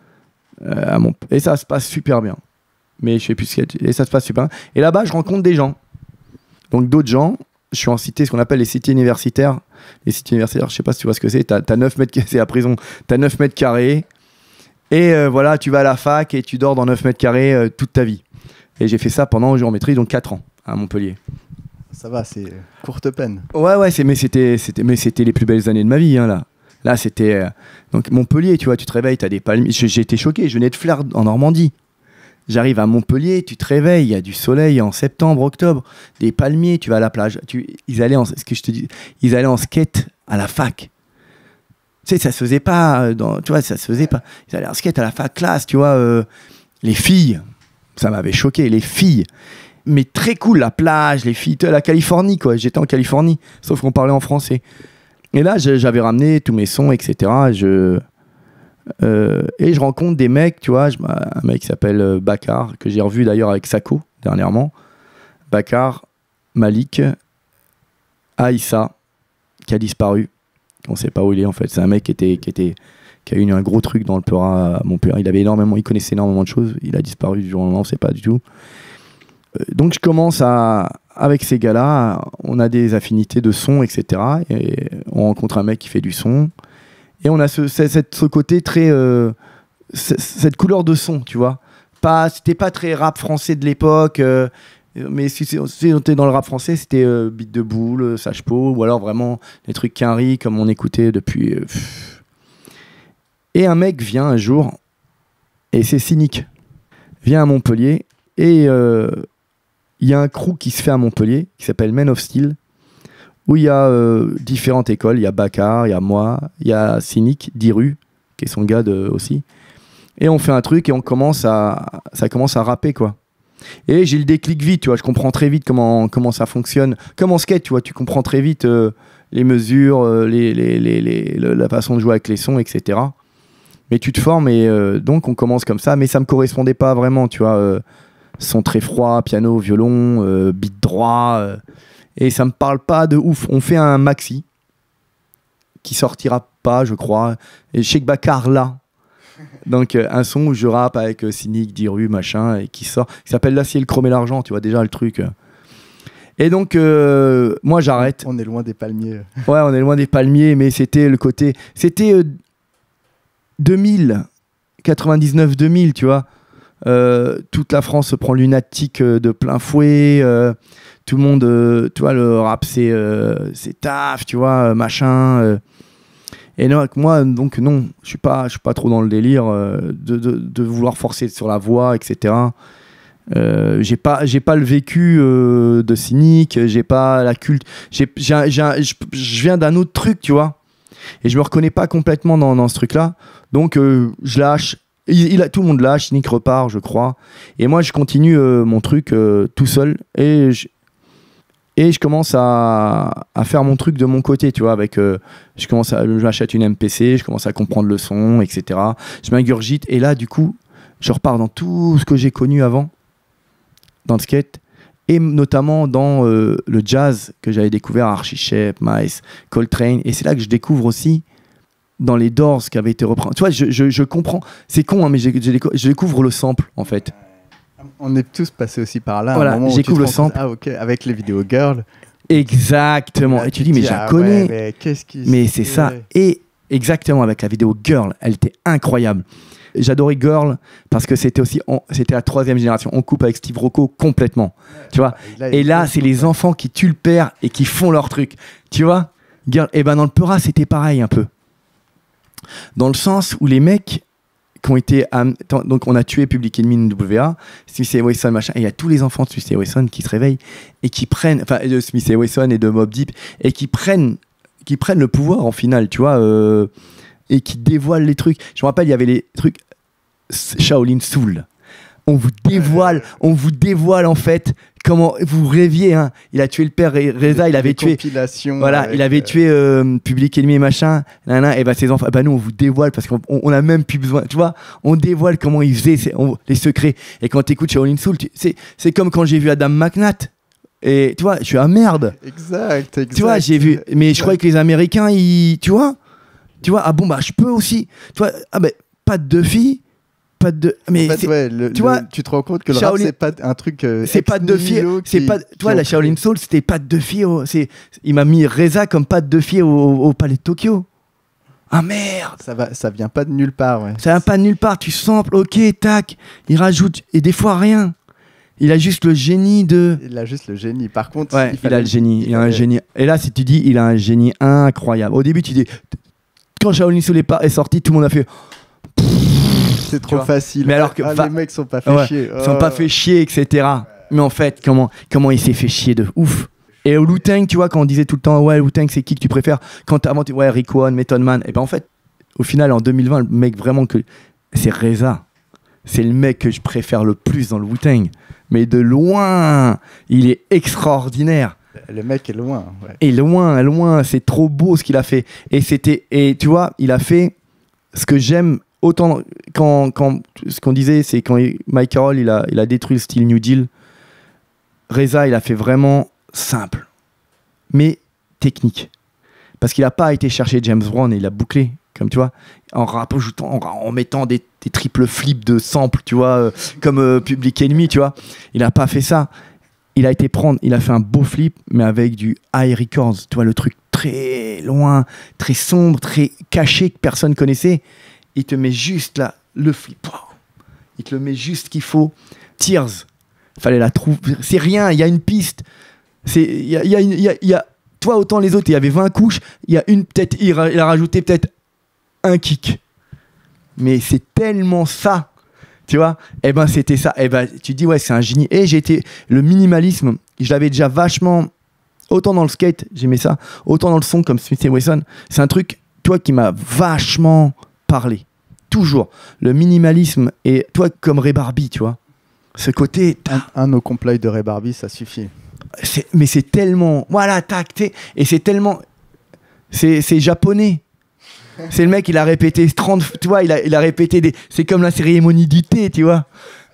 à mon... Et ça se passe super bien. Mais je fais plus skate. Et ça se passe super bien. Et là-bas, je rencontre des gens. Donc, d'autres gens. Je suis en cité, ce qu'on appelle les cités universitaires. Les cités universitaires, je sais pas si tu vois ce que c'est. T'as, t'as neuf mètres, c'est la prison. T'as neuf mètres carrés. Et euh, voilà, tu vas à la fac et tu dors dans neuf mètres carrés euh, toute ta vie. Et j'ai fait ça pendant géométrie, donc quatre ans à Montpellier. Ça va, c'est courte peine. Ouais, ouais, c'est, mais, c'était, c'était, mais c'était les plus belles années de ma vie, hein, là. Là, c'était... Euh, donc Montpellier, tu vois, tu te réveilles, t'as des palmiers. J'ai été choqué, je venais de Flers en Normandie. J'arrive à Montpellier, tu te réveilles, il y a du soleil en septembre, octobre, des palmiers, tu vas à la plage. Tu, ils, allaient en, ce que je te dis, ils allaient en skate à la fac. Tu sais, ça se faisait pas, dans, tu vois, ça se faisait pas. Ils allaient en skate à la fac classe, tu vois. Euh, les filles, ça m'avait choqué, les filles. Mais très cool, la plage, les filles, la Californie, quoi. J'étais en Californie, sauf qu'on parlait en français. Et là, j'avais ramené tous mes sons, et cetera. Je, Euh, et je rencontre des mecs, tu vois, je, un mec qui s'appelle euh, Bakar, que j'ai revu d'ailleurs avec Sako dernièrement. Bakar, Malik, Aïssa, qui a disparu. On ne sait pas où il est en fait. C'est un mec qui, était, qui, était, qui a eu un gros truc dans le Peura à Montpellier. Il avait énormément, il connaissait énormément de choses. Il a disparu du jour au lendemain, on ne sait pas du tout. Euh, donc je commence à, avec ces gars-là, on a des affinités de son, et cetera. Et on rencontre un mec qui fait du son. Et on a ce, ce, ce côté très... Euh, ce, cette couleur de son, tu vois. Pas, c'était pas très rap français de l'époque, euh, mais si, si on était dans le rap français, c'était euh, Beat de Boule, Sage Po, ou alors vraiment des trucs Quinry, comme on écoutait depuis... Euh, et un mec vient un jour, et c'est cynique, vient à Montpellier, et il euh, y a un crew qui se fait à Montpellier, qui s'appelle Men of Steel, où il y a euh, différentes écoles. Il y a Bakar, il y a moi, il y a Cynic, Diru, qui est son gars de, aussi. Et on fait un truc et on commence à, ça commence à rapper, quoi. Et j'ai le déclic vite, tu vois. Je comprends très vite comment, comment ça fonctionne. Comme en skate, tu vois, tu comprends très vite euh, les mesures, euh, les, les, les, les, la façon de jouer avec les sons, et cetera. Mais tu te formes et euh, donc on commence comme ça. Mais ça me correspondait pas vraiment, tu vois. Euh, son très froid, piano, violon, euh, beat droit... Euh, et ça me parle pas de ouf. On fait un maxi qui sortira pas, je crois. Et je sais que Bakar là. Donc euh, un son où je rappe avec euh, Cynic, Diru, machin, et qui sort, qui s'appelle L'acier, le chrome et l'argent, tu vois déjà le truc. Et donc euh, moi j'arrête. On est loin des palmiers. Ouais, on est loin des palmiers, mais c'était le côté. C'était euh, deux mille, quatre-vingt-dix-neuf deux mille, tu vois. Euh, toute la France se prend lunatique euh, de plein fouet. Euh, tout le monde, euh, tu vois, le rap c'est euh, c'est taf, tu vois, euh, machin. Euh. Et non, moi, donc non, je suis pas, je suis pas trop dans le délire euh, de, de, de vouloir forcer sur la voix, et cetera. Euh, j'ai pas, j'ai pas le vécu euh, de Cynic, j'ai pas la culte. J'ai, j'ai, j'ai, je, je viens d'un autre truc, tu vois. Et je me reconnais pas complètement dans, dans ce truc-là. Donc euh, je lâche. Il, il a, tout le monde lâche, Nick repart, je crois. Et moi, je continue euh, mon truc euh, tout seul. Et je, et je commence à, à faire mon truc de mon côté, tu vois. Avec, euh, je commence à, j'achète une M P C, je commence à comprendre le son, et cetera. Je m'ingurgite. Et là, du coup, je repars dans tout ce que j'ai connu avant, dans le skate. Et notamment dans euh, le jazz que j'avais découvert, Archie Shepp, Mice, Coltrane. Et c'est là que je découvre aussi dans les Doors qui avaient été repris. Tu vois, je, je, je comprends. C'est con, hein, mais je, je, je découvre le sample, en fait. On est tous passés aussi par là. Voilà, j'écouvre le sample. Ah, ok, avec les vidéos Girl. Exactement. Là, et tu dis, mais je la ah, connais. Ouais, mais qu'est-ce qui mais c'est ça. Ouais. Et exactement, avec la vidéo Girl, elle était incroyable. J'adorais Girl parce que c'était aussi, on, c'était la troisième génération. On coupe avec Steve Rocco complètement. Ouais, tu vois. Et là, et là c'est les enfants qui tuent le père et qui font leur truc. Tu vois. Girl. Et ben dans le Peura, c'était pareil un peu. Dans le sens où les mecs qui ont été... Donc, on a tué Public Enemy W A, Smith et Wesson, machin, et il y a tous les enfants de Smith et Wesson qui se réveillent et qui prennent... Enfin, de Smith et Wesson et de Mobb Deep, et qui prennent, qui prennent le pouvoir, en final, tu vois, euh, et qui dévoilent les trucs. Je me rappelle, il y avait les trucs Shaolin Soul. On vous dévoile, on vous dévoile, en fait... Comment vous rêviez, hein. Il a tué le père Reza, il avait tué. Voilà, il avait euh... tué euh, Public Enemy et machin. Nan, nan, et bah ses enfants, bah nous on vous dévoile parce qu'on on a même plus besoin. Tu vois, on dévoile comment il faisait on, les secrets. Et quand t'écoutes Shaolin Soul, tu, c'est c'est comme quand j'ai vu Adam McNatt. Et tu vois, je suis à merde. Exact, exact. Tu vois, j'ai vu. Mais exact. Je croyais que les Américains, ils, tu vois, tu vois, ah bon bah je peux aussi. Tu vois, ah ben bah, pas de deux filles. Pas de mais en fait, ouais, le, tu vois, le, tu te rends compte que le Shaolin, rap c'est pas un truc euh, c'est pas de filles, c'est pas toi la Shaolin Soul, c'était pas de filles au, c'est il m'a mis Reza comme pas de filles au, au, au palais de Tokyo. Ah merde, ça va ça vient pas de nulle part, ouais. Ça vient pas de nulle part, tu samples, OK, tac, il rajoute et des fois rien. Il a juste le génie de il a juste le génie. Par contre, ouais, il, fallait... il a le génie, il, il a un génie. Et là si tu dis il a un génie incroyable. Au début tu dis quand Shaolin Soul est, est sorti, tout le monde a fait c'est trop facile. Mais alors que ah, fa... les mecs sont pas fait ouais, chier. Ils sont oh. pas fait chier, et cetera. Ouais. Mais en fait, comment, comment il s'est fait chier de ouf. Et au Wu-Tang, tu vois, quand on disait tout le temps, ouais, Wu-Tang, c'est qui que tu préfères? Quand avant, tu... ouais, Rick One, Method Man. Et ben en fait, au final, en deux mille vingt, le mec vraiment que. C'est Reza. C'est le mec que je préfère le plus dans le Wu-Tang. Mais de loin, il est extraordinaire. Le mec est loin. Ouais. Et loin, loin, c'est trop beau ce qu'il a fait. Et c'était. Et tu vois, il a fait ce que j'aime autant quand, quand ce qu'on disait, c'est quand il, Mike Carroll il a, il a détruit le style New Deal, Reza il a fait vraiment simple, mais technique. Parce qu'il n'a pas été chercher James Brown et il a bouclé, comme tu vois, en rajoutant, en, en mettant des, des triples flips de samples, tu vois, euh, comme euh, Public Enemy, tu vois. Il n'a pas fait ça. Il a été prendre, il a fait un beau flip, mais avec du high records, tu vois, le truc très loin, très sombre, très caché que personne connaissait. Il te met juste là, le flip. Il te le met juste qu'il faut. Tears, fallait la trouver. C'est rien, il y a une piste. C'est, il y a, il y a, il y a, il y a, toi autant les autres, il y avait vingt couches, il y a une peut-être, il a, il a rajouté peut-être un kick. Mais c'est tellement ça. Tu vois, eh ben c'était ça. Eh ben tu te dis ouais, c'est un génie. Et j'ai été le minimalisme. Je l'avais déjà vachement autant dans le skate, j'aimais ça, autant dans le son comme Smith et Wesson. C'est un truc, toi, qui m'a vachement parlé. Toujours le minimalisme et toi comme Ray Barbie, tu vois. Ce côté. Un, un no comply de Ray Barbie, ça suffit. C'est, mais c'est tellement voilà tacté et c'est tellement c'est c'est japonais. C'est le mec, il a répété trente, tu vois, il a, il a répété des. C'est comme la cérémonie du thé, tu vois.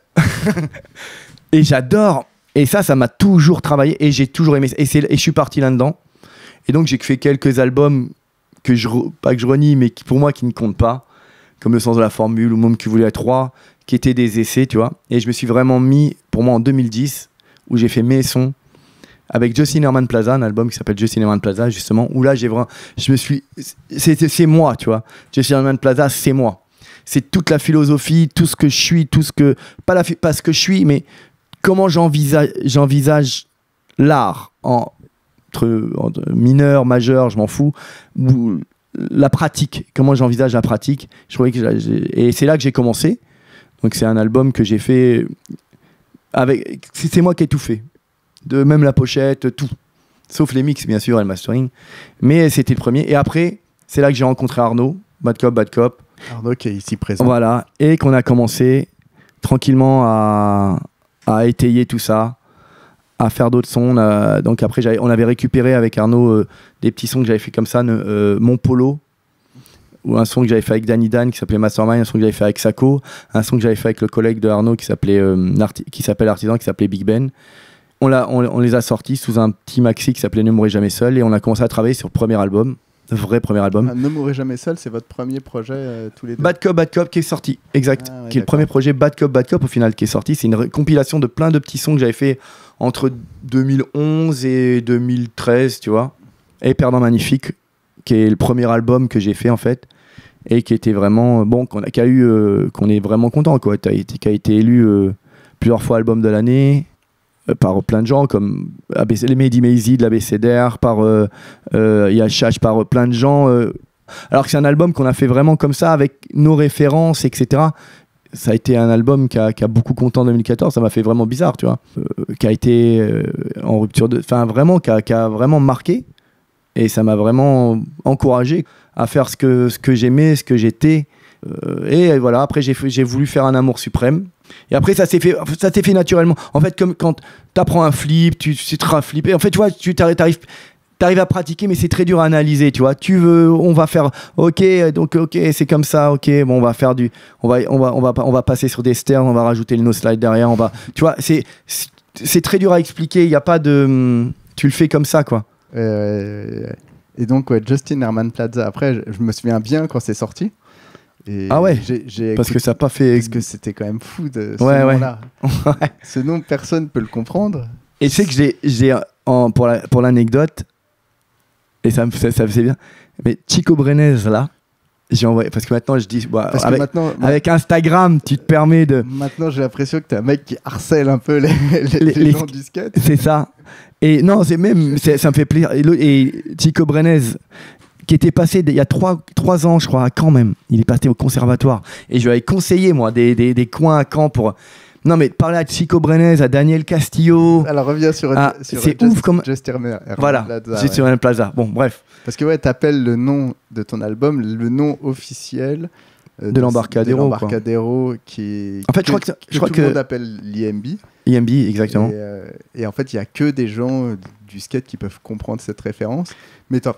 Et j'adore. Et ça, ça m'a toujours travaillé et j'ai toujours aimé. Et, c'est, et je suis parti là-dedans. Et donc, j'ai fait quelques albums que je, pas que je renie, mais qui, pour moi, qui ne comptent pas. Comme Le Sens de la Formule ou Môme qui voulait être roi, qui étaient des essais, tu vois. Et je me suis vraiment mis, pour moi, en deux mille dix, où j'ai fait mes sons. Avec Justin Herman Plaza, un album qui s'appelle Justin Herman Plaza, justement, où là, j'ai vraiment, je me suis, c'est, c'est moi, tu vois. Justin Herman Plaza, c'est moi. C'est toute la philosophie, tout ce que je suis, tout ce que, pas, la, pas ce que je suis, mais comment j'envisage, j'envisage l'art, en, entre, entre mineur, majeur, je m'en fous, ou la pratique, comment j'envisage la pratique. Je trouvais que j'ai, et c'est là que j'ai commencé. Donc, c'est un album que j'ai fait avec, c'est, c'est moi qui ai tout fait. De même la pochette, tout. Sauf les mix, bien sûr, et le mastering. Mais c'était le premier. Et après, c'est là que j'ai rencontré Arnaud, Bad Cop, Bad Cop. Arnaud qui est ici présent. Voilà. Et qu'on a commencé tranquillement à, à étayer tout ça, à faire d'autres sons. On a, donc après, j'avais, on avait récupéré avec Arnaud euh, des petits sons que j'avais fait comme ça, euh, Mon Polo, ou un son que j'avais fait avec Danny Dan qui s'appelait Mastermind, un son que j'avais fait avec Sako, un son que j'avais fait avec le collègue de Arnaud qui s'appelait euh, Arti- qui s'appelle Artisan, qui s'appelait Big Ben. On, l'a, on, on les a sortis sous un petit maxi qui s'appelait Ne mourrez jamais seul et on a commencé à travailler sur le premier album, le vrai premier album. Ah, Ne mourrez jamais seul, c'est votre premier projet euh, tous les deux. Bad Cop, Bad Cop qui est sorti, exact. Ah, ouais, qui est d'accord. le premier projet Bad Cop, Bad Cop au final qui est sorti. C'est une ré- compilation de plein de petits sons que j'avais fait entre deux mille onze et deux mille treize, tu vois. Et Perdant Magnifique, qui est le premier album que j'ai fait en fait. Et qui était vraiment, bon, qu'on a, qui a eu, euh, qu'on est vraiment content, quoi. Qui a été, qui a été élu euh, plusieurs fois album de l'année. Par plein de gens comme A B C, les Mehdi Maizi de l'A B C D R, par euh, euh, Yachash, par euh, plein de gens. Euh, alors que c'est un album qu'on a fait vraiment comme ça, avec nos références, et cetera. Ça a été un album qui a, qui a beaucoup compté en deux mille quatorze, ça m'a fait vraiment bizarre, tu vois. Euh, qui a été euh, en rupture de. Enfin, vraiment, qui a, qui a vraiment marqué. Et ça m'a vraiment encouragé à faire ce que, ce que j'aimais, ce que j'étais. Euh, et voilà, après, j'ai, j'ai voulu faire Un Amour Suprême. Et après, ça s'est fait, ça s'est fait naturellement. En fait, comme quand tu apprends un flip, tu, tu te feras flipper. En fait, tu vois, tu t'arrives, t'arrives, t'arrives à pratiquer, mais c'est très dur à analyser, tu vois. Tu veux, on va faire, ok, donc ok, c'est comme ça, ok, bon, on va faire du, on va, on va, on va, on va passer sur des sterns, on va rajouter le no slide derrière, on va, tu vois, c'est, c'est, c'est très dur à expliquer. Il y a pas de, tu le fais comme ça, quoi. Euh, et donc, ouais, Justin Herman Plaza. Après, je, je me souviens bien quand c'est sorti. Et ah ouais, j'ai, j'ai parce écouté, que ça n'a pas fait. Parce que c'était quand même fou de ce ouais, nom-là. Ouais. Ce nom, personne ne peut le comprendre. Et tu sais que j'ai, j'ai en, pour, la, pour l'anecdote, et ça me ça, ça faisait bien, mais Chico Brenes, là, j'ai envoyé, parce que maintenant je dis, bah, Parce que avec, maintenant, avec Instagram, tu te permets de. Maintenant, j'ai l'impression que t'es un mec qui harcèle un peu les, les, les, les gens du skate. C'est ça. Et non, c'est même, c'est, ça me fait plaisir. Et, et Chico Brenes, qui était passé il y a trois, trois ans, je crois, à Caen même. Il est passé au conservatoire. Et je lui avais conseillé, moi, des, des, des coins à Caen pour. Non, mais parler à Chico Brenes, à Daniel Castillo. Alors, reviens sur, ah, sur c'est Just, ouf comme. Just Herman voilà, Plaza. Juste sur Herman Plaza. Bon, bref. Parce que, ouais, t'appelles le nom de ton album le nom officiel euh, de l'Embarcadero. De l'Embarcadero qui. En fait, que, je crois que, que je crois tout que... le monde appelle l'I M B. I M B, exactement. Et, euh, et en fait, il n'y a que des gens du skate qui peuvent comprendre cette référence. Mais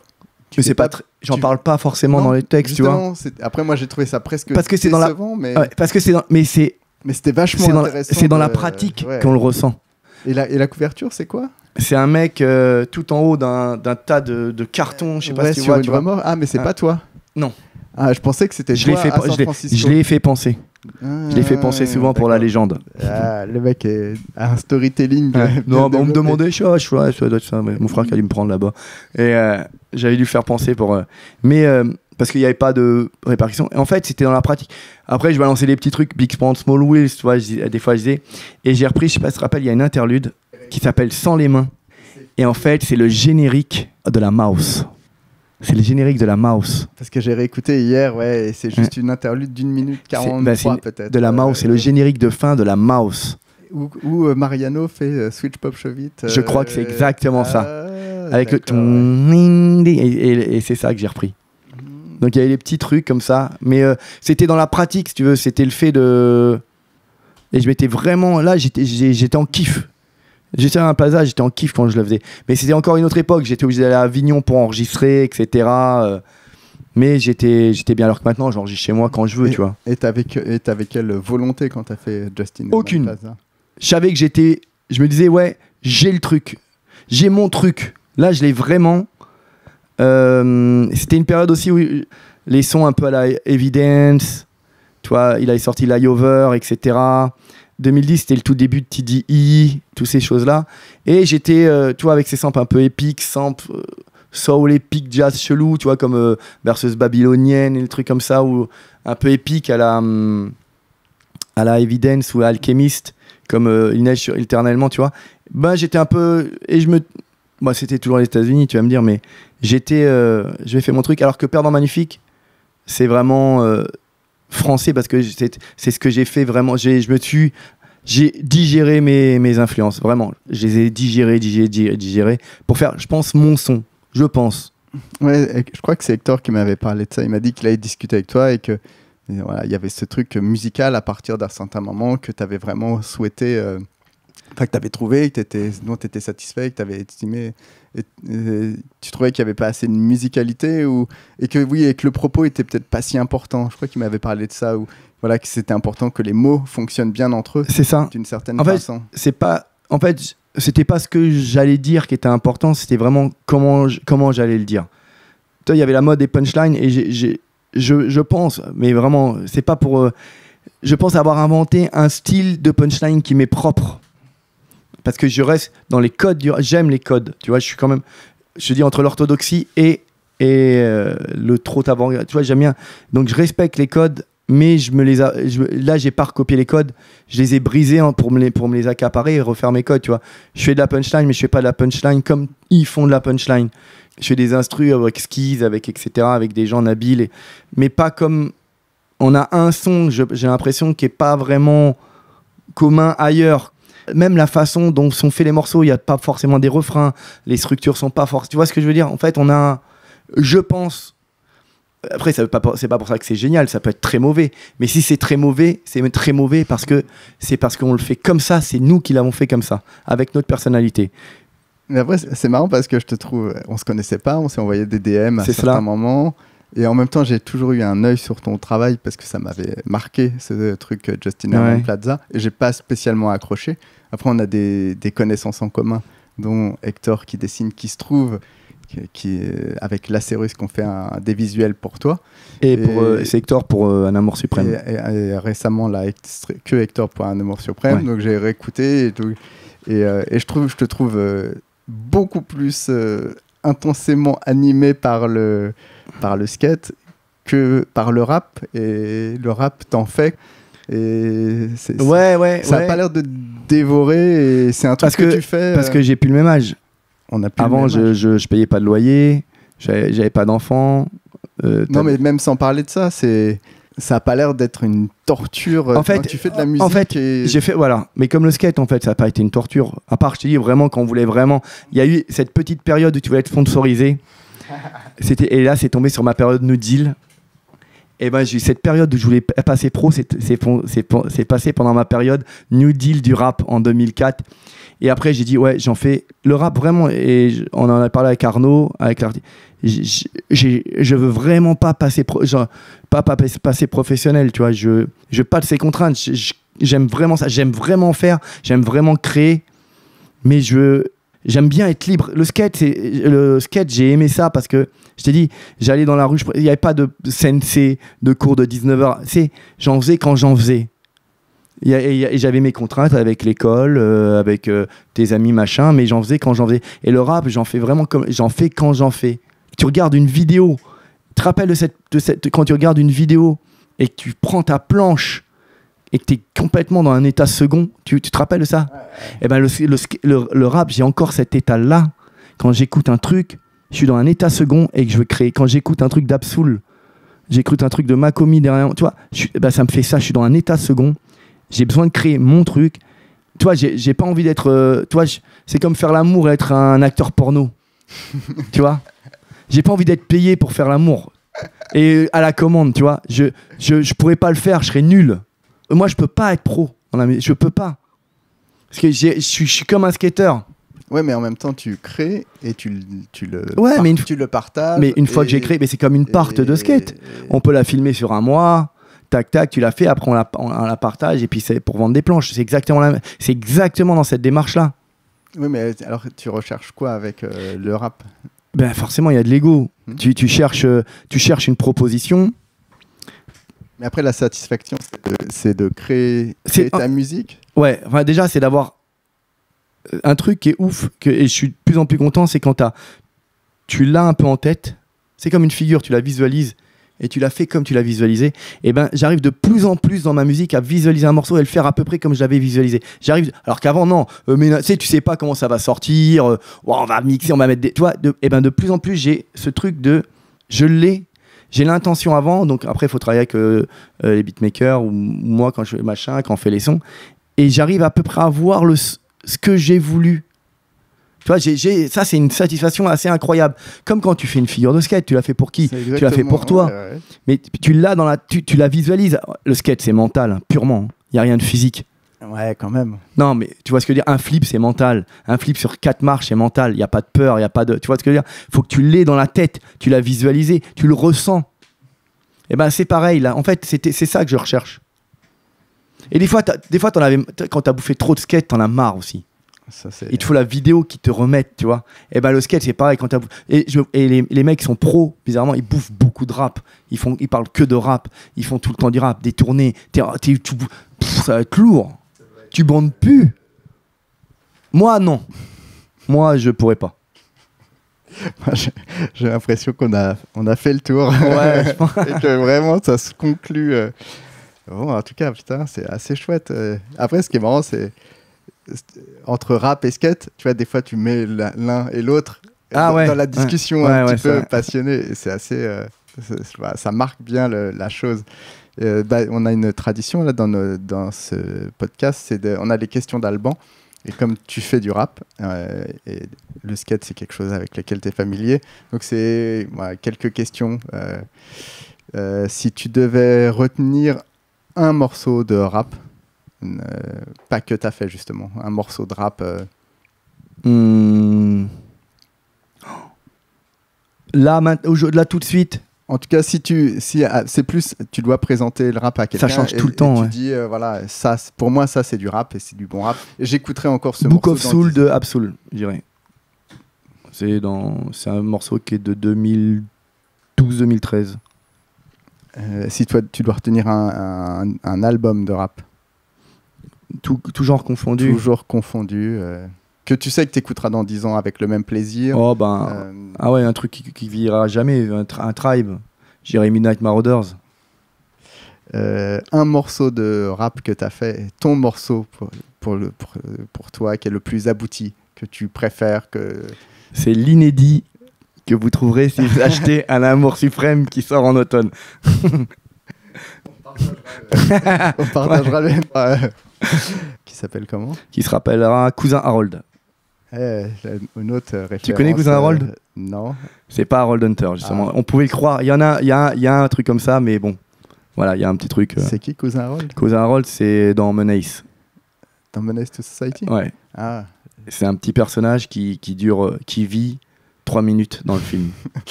Mais c'est pas, tr- j'en tu- parle pas forcément Non, dans les textes, tu vois. justement, c'est- Après, moi, j'ai trouvé ça presque Parce que c'est dans la- décevant, mais, Ouais, parce que c'est, dans... mais c'est, mais c'était vachement c'est dans, la... intéressant. c'est dans la de- pratique ouais. qu'on le ressent. Et la, et la couverture, c'est quoi? C'est un mec euh, tout en haut d'un, d'un tas de, de cartons, je sais pas Ouais, si tu sur vois. une Tu vois. remorque. Ah, mais c'est Ah. pas toi. Non. Ah, je pensais que c'était Je l'ai toi fait, à San je l'ai, Francisco. je l'ai fait penser. Je l'ai fait penser souvent pour la d'accord. légende. Ah, le mec est un storytelling. Ouais. bien Non, bah, on me développé. demandait, je, je, ouais, ça doit être ça. Mais mon frère qui a dû me prendre là-bas. Et euh, j'avais dû faire penser pour. Euh, mais euh, parce qu'il n'y avait pas de répartition. Et en fait, c'était dans la pratique. Après, je balançais des petits trucs, Big Span, Small Wheels, tu vois, je dis- des fois je disais. Et j'ai repris, je sais pas si tu te rappelles, il y a une interlude qui s'appelle Sans les mains. Et en fait, c'est le générique de la Mouse. C'est le générique de la Mouse. Parce que j'ai réécouté hier, ouais, et c'est juste une interlude d'une minute C'est- bah, quarante-trois c'est une- peut-être. De la Mouse, c'est le générique de fin de la Mouse. Où, où, euh, Mariano fait euh, Switch Pop Chevit. Je crois que c'est exactement ça. Ah, Avec le d'accord. ton. Et, et- et c'est ça que j'ai repris. Donc il y avait des petits trucs comme ça. Mais euh, c'était dans la pratique, si tu veux. C'était le fait de. Et je m'étais vraiment. Là, j'étais, j'ai- j'étais en kiff. J'étais à un plaza, j'étais en kiff quand je le faisais. Mais c'était encore une autre époque. J'étais obligé d'aller à Avignon pour enregistrer, et cetera. Euh, Mais j'étais, j'étais bien, alors que maintenant, j'enregistre chez moi quand je veux, Et- tu vois. Et t'avais que- et t'avais quelle volonté quand t'as fait Justin Aucune. Plaza? Je savais que j'étais. Je me disais, ouais, j'ai le truc. J'ai mon truc. Là, je l'ai vraiment. Euh, c'était une période aussi où les sons un peu à la Evidence, tu vois, il avait sorti Layover, et cetera. deux mille dix, c'était le tout début de T D E, toutes ces choses-là. Et j'étais, euh, tu vois, avec ces samples un peu épiques, samples euh, soul épique, jazz chelou, tu vois, comme euh, Berceuse babylonienne et le truc comme ça, ou un peu épique à la, hum, à la Evidence ou à Alchemist, comme euh, Il neige sur éternellement, tu vois. Ben, j'étais un peu. Et je me. Moi, c'était toujours les États-Unis, tu vas me dire, mais j'étais. Euh, j'ai fait mon truc, alors que Perdant Magnifique, c'est vraiment euh, français parce que c'est, c'est ce que j'ai fait vraiment. J'ai, je me suis. J'ai digéré mes, mes influences, vraiment. Je les ai digérées, digérées, digérées, digérées pour faire, je pense, mon son. Je pense. Ouais, et je crois que c'est Hector qui m'avait parlé de ça. Il m'a dit qu'il allait discuter avec toi et que et voilà, il y avait ce truc musical à partir d'un certain moment que tu avais vraiment souhaité, euh, enfin que tu avais trouvé, que t'étais, dont tu étais satisfait, que tu avais estimé. Et, et tu trouvais qu'il n'y avait pas assez de musicalité ou, et que oui, et que le propos était peut-être pas si important. Je crois qu'il m'avait parlé de ça, ou voilà, que c'était important que les mots fonctionnent bien entre eux C'est ça. d'une certaine En fait, façon. C'est pas. En fait, c'était pas ce que j'allais dire qui était important, c'était vraiment comment, j- comment j'allais le dire. Toi, il y avait la mode des punchlines et j'ai, j'ai, je, je pense, mais vraiment, c'est pas pour. euh, je pense avoir inventé un style de punchline qui m'est propre. Parce que je reste dans les codes du. J'aime les codes, tu vois, je suis quand même. Je dis entre l'orthodoxie et, et euh, le trop avant-garde. Tu vois, j'aime bien. Donc je respecte les codes, mais je me les a, je, là, j'ai pas recopié les codes. Je les ai brisés hein, pour, me les, pour me les accaparer et refaire mes codes, tu vois. Je fais de la punchline, mais je fais pas de la punchline comme ils font de la punchline. Je fais des instrus avec skis, avec et cetera, avec des gens habiles, et, mais pas comme. On a un son, je- j'ai l'impression, qui est pas vraiment commun ailleurs. Même la façon dont sont faits les morceaux, il n'y a pas forcément des refrains, les structures sont pas forcément. Tu vois ce que je veux dire? En fait, on a, un- je pense. Après, ça veut pas, c'est pas pour ça que c'est génial, ça peut être très mauvais. Mais si c'est très mauvais, c'est très mauvais parce que c'est parce qu'on le fait comme ça, c'est nous qui l'avons fait comme ça, avec notre personnalité. Mais après, c'est c'est marrant parce que je te trouve, on se connaissait pas, on s'est envoyé des D M à C'est certains cela. moments. Et en même temps, j'ai toujours eu un œil sur ton travail parce que ça m'avait marqué, ce truc euh, Justin Herman Ouais. Plaza. Et j'ai pas spécialement accroché. Après, on a des, des connaissances en commun, dont Hector qui dessine, qui se trouve, qui, qui, euh, avec Lacérus, qu'on fait un, des visuels pour toi. Et, Et- pour, euh, c'est Hector pour euh, Un amour Et, suprême. et- et récemment, là, extrait- que Hector pour un amour suprême. Ouais. Donc j'ai réécouté et, tout. Et, euh, et je, trouve, je te trouve euh, beaucoup plus euh, intensément animé par le, par le skate que par le rap. Et le rap t'en fait. Et c'est, c'est- Ouais, ouais, ça n'a ouais. pas l'air de te dévorer. Et c'est un truc Parce que, que- tu fais. Parce euh, que j'ai plus le même âge. on a plus le Avant, même je, âge. je, je payais pas de loyer, j'avais, j'avais pas d'enfants. euh, Non, t'as- mais même sans parler de ça, c'est. Ça n'a pas l'air d'être une torture. En Quand fait, tu fais de la en musique. fait, et... J'ai fait, voilà. Mais comme le skate, en fait, ça n'a pas été une torture. À part, je te dis, vraiment, quand on voulait vraiment. Il y a eu cette petite période où tu voulais être sponsorisé. C'était, et là, c'est tombé sur ma période New Deal. Et ben, j'ai eu cette période où je voulais p- passer pro. C'est, c'est, pon- c'est, pon- c'est passé pendant ma période New Deal du rap en deux mille quatre. Et après, j'ai dit, ouais, j'en fais le rap vraiment. Et on en a parlé avec Arnaud, avec l'artiste. J'ai, je veux vraiment pas passer, pro, genre, pas, pas passer professionnel, tu vois. Je, je veux pas de ces contraintes. Je, j'aime vraiment ça. J'aime vraiment faire. J'aime vraiment créer. Mais je, j'aime bien être libre. Le skate, c'est, le skate, j'ai aimé ça parce que je t'ai dit, j'allais dans la rue. Il n'y avait pas de sensei, de cours de dix-neuf heures. C'est, j'en faisais quand j'en faisais. Et, et, et j'avais mes contraintes avec l'école, euh, avec euh, tes amis, machin. Mais j'en faisais quand j'en faisais. Et le rap, j'en fais vraiment comme, j'en fais quand j'en fais. Tu regardes une vidéo, tu te rappelles de cette, de cette, quand tu regardes une vidéo et que tu prends ta planche et que tu es complètement dans un état second, tu, tu te rappelles de ça? Ouais, ouais. Et ben le, le, le, le rap, j'ai encore cet état-là. Quand j'écoute un truc, je suis dans un état second et que je veux créer. Quand j'écoute un truc d'Absoul, j'écoute un truc de Makomi derrière, tu vois, je, ben ça me fait ça, je suis dans un état second, j'ai besoin de créer mon truc. Tu vois, j'ai, j'ai pas envie d'être... Euh, tu vois, je, c'est comme faire l'amour et être un acteur porno. Tu vois? J'ai pas envie d'être payé pour faire l'amour. Et à la commande, tu vois. Je, je, je pourrais pas le faire, je serais nul. Moi, je peux pas être pro. Je peux pas. Parce que j'ai, je, suis, je suis comme un skater. Ouais, mais en même temps, tu crées et tu, tu, le, ouais, par- mais une, tu le partages. Mais une et, fois que j'ai créé, mais c'est comme une part et, de skate. et, On peut la filmer sur un mois. Tac, tac, tu l'as fait. Après, on la, on, on la partage. Et puis, c'est pour vendre des planches. C'est exactement, la, c'est exactement dans cette démarche-là. Oui, mais alors, tu recherches quoi avec euh, le rap? Ben forcément, il y a de l'ego. Mmh. Tu, tu, cherches, tu cherches une proposition. Mais après, la satisfaction, c'est de, c'est de créer, créer ta un... musique. Ouais, enfin, déjà, c'est d'avoir un truc qui est ouf. Que, et je suis de plus en plus content, c'est quand t'as, tu l'as un peu en tête. C'est comme une figure, tu la visualises. Et tu l'as fait comme tu l'as visualisé. Et ben, j'arrive de plus en plus dans ma musique à visualiser un morceau et le faire à peu près comme je l'avais visualisé. J'arrive, alors qu'avant, non. Euh, mais tu sais, tu sais pas comment ça va sortir. Euh, oh, on va mixer, on va mettre des. Tu vois, de, et ben, de plus en plus, j'ai ce truc de. Je l'ai. J'ai l'intention avant. Donc après, il faut travailler avec euh, euh, les beatmakers ou moi quand je fais machin, quand on fait les sons. Et j'arrive à peu près à voir le, ce que j'ai voulu. Tu vois, j'ai, j'ai, ça, c'est une satisfaction assez incroyable. Comme quand tu fais une figure de skate, tu l'as fait pour qui? Tu l'as fait pour toi. Ouais, ouais. Mais tu l'as dans la, tu, tu la visualises. Le skate, c'est mental, hein, purement. Il n'y a rien de physique. Ouais, quand même. Non, mais tu vois ce que je veux dire? Un flip, c'est mental. Un flip sur quatre marches, c'est mental. Il n'y a pas de peur, il n'y a pas de... Tu vois ce que je veux dire? Il faut que tu l'aies dans la tête. Tu l'as visualisé, tu le ressens. Et ben c'est pareil, là. En fait, c'était, c'est ça que je recherche. Et des fois, des fois t'en avais, quand tu as bouffé trop de skate, tu en as marre aussi. Ça, il te faut la vidéo qui te remette, tu vois. Et ben le skate, c'est pareil. Quand t'as... Et, je... et les, les mecs qui sont pros, bizarrement, ils bouffent beaucoup de rap. Ils, font... ils parlent que de rap. Ils font tout le temps du rap, des tournées. T'es... T'es... Tu... Pff, ça va être lourd. Tu bandes plus. Moi, non. Moi, je pourrais pas. Moi, j'ai... j'ai l'impression qu'on a, on a fait le tour. Ouais. Et que vraiment, ça se conclut. Euh... Bon, en tout cas, putain, c'est assez chouette. Euh... Après, ce qui est marrant, c'est entre rap et skate, tu vois, des fois tu mets l'un et l'autre ah dans, ouais, dans la discussion ouais, un ouais, petit ouais, peu passionnée, et c'est assez euh, c'est, c'est, ça marque bien le, la chose. Euh, bah, on a une tradition là dans, nos, dans ce podcast, c'est de, on a les questions d'Alban, et comme tu fais du rap euh, et le skate c'est quelque chose avec lequel tu es familier, donc c'est voilà, quelques questions. Euh, euh, si tu devais retenir un morceau de rap, Euh, pas que t'as fait justement un morceau de rap euh... mmh. là, là tout de suite en tout cas si tu si ah, c'est plus tu dois présenter le rap à quelqu'un, ça change et, tout le temps, et ouais. Tu dis euh, voilà, ça pour moi ça c'est du rap et c'est du bon rap, et j'écouterai encore ce Book morceau of Soul de Absoul, je dirais. C'est dans c'est un morceau qui est de deux mille douze deux mille treize. Euh, si toi tu dois retenir un, un, un album de rap, Tout, tout genre confondu. Toujours confondu. Euh, que tu sais que tu écouteras dans dix ans avec le même plaisir. Oh ben. Euh... Ah ouais, un truc qui, qui vieillira jamais. Un, tra- un tribe. J'irais Midnight Marauders. Euh, un morceau de rap que tu as fait, ton morceau pour, pour, le, pour, pour toi qui est le plus abouti, que tu préfères que... C'est l'inédit que vous trouverez si vous achetez Un Amour Suprême qui sort en automne. On partagera les... Qui s'appelle comment? Qui se rappellera Cousin Harold. Eh, une autre référence. Tu connais Cousin Harold? euh, Non. C'est pas Harold Hunter, justement. Ah. On pouvait le croire. Il y en a, il y a, il y a un truc comme ça, mais bon. Voilà, il y a un petit truc. Euh... C'est qui Cousin Harold? Cousin Harold, c'est dans Menace. Dans Menace to Society? Ouais. Ah, c'est un petit personnage qui, qui dure, euh, qui vit trois minutes dans le film,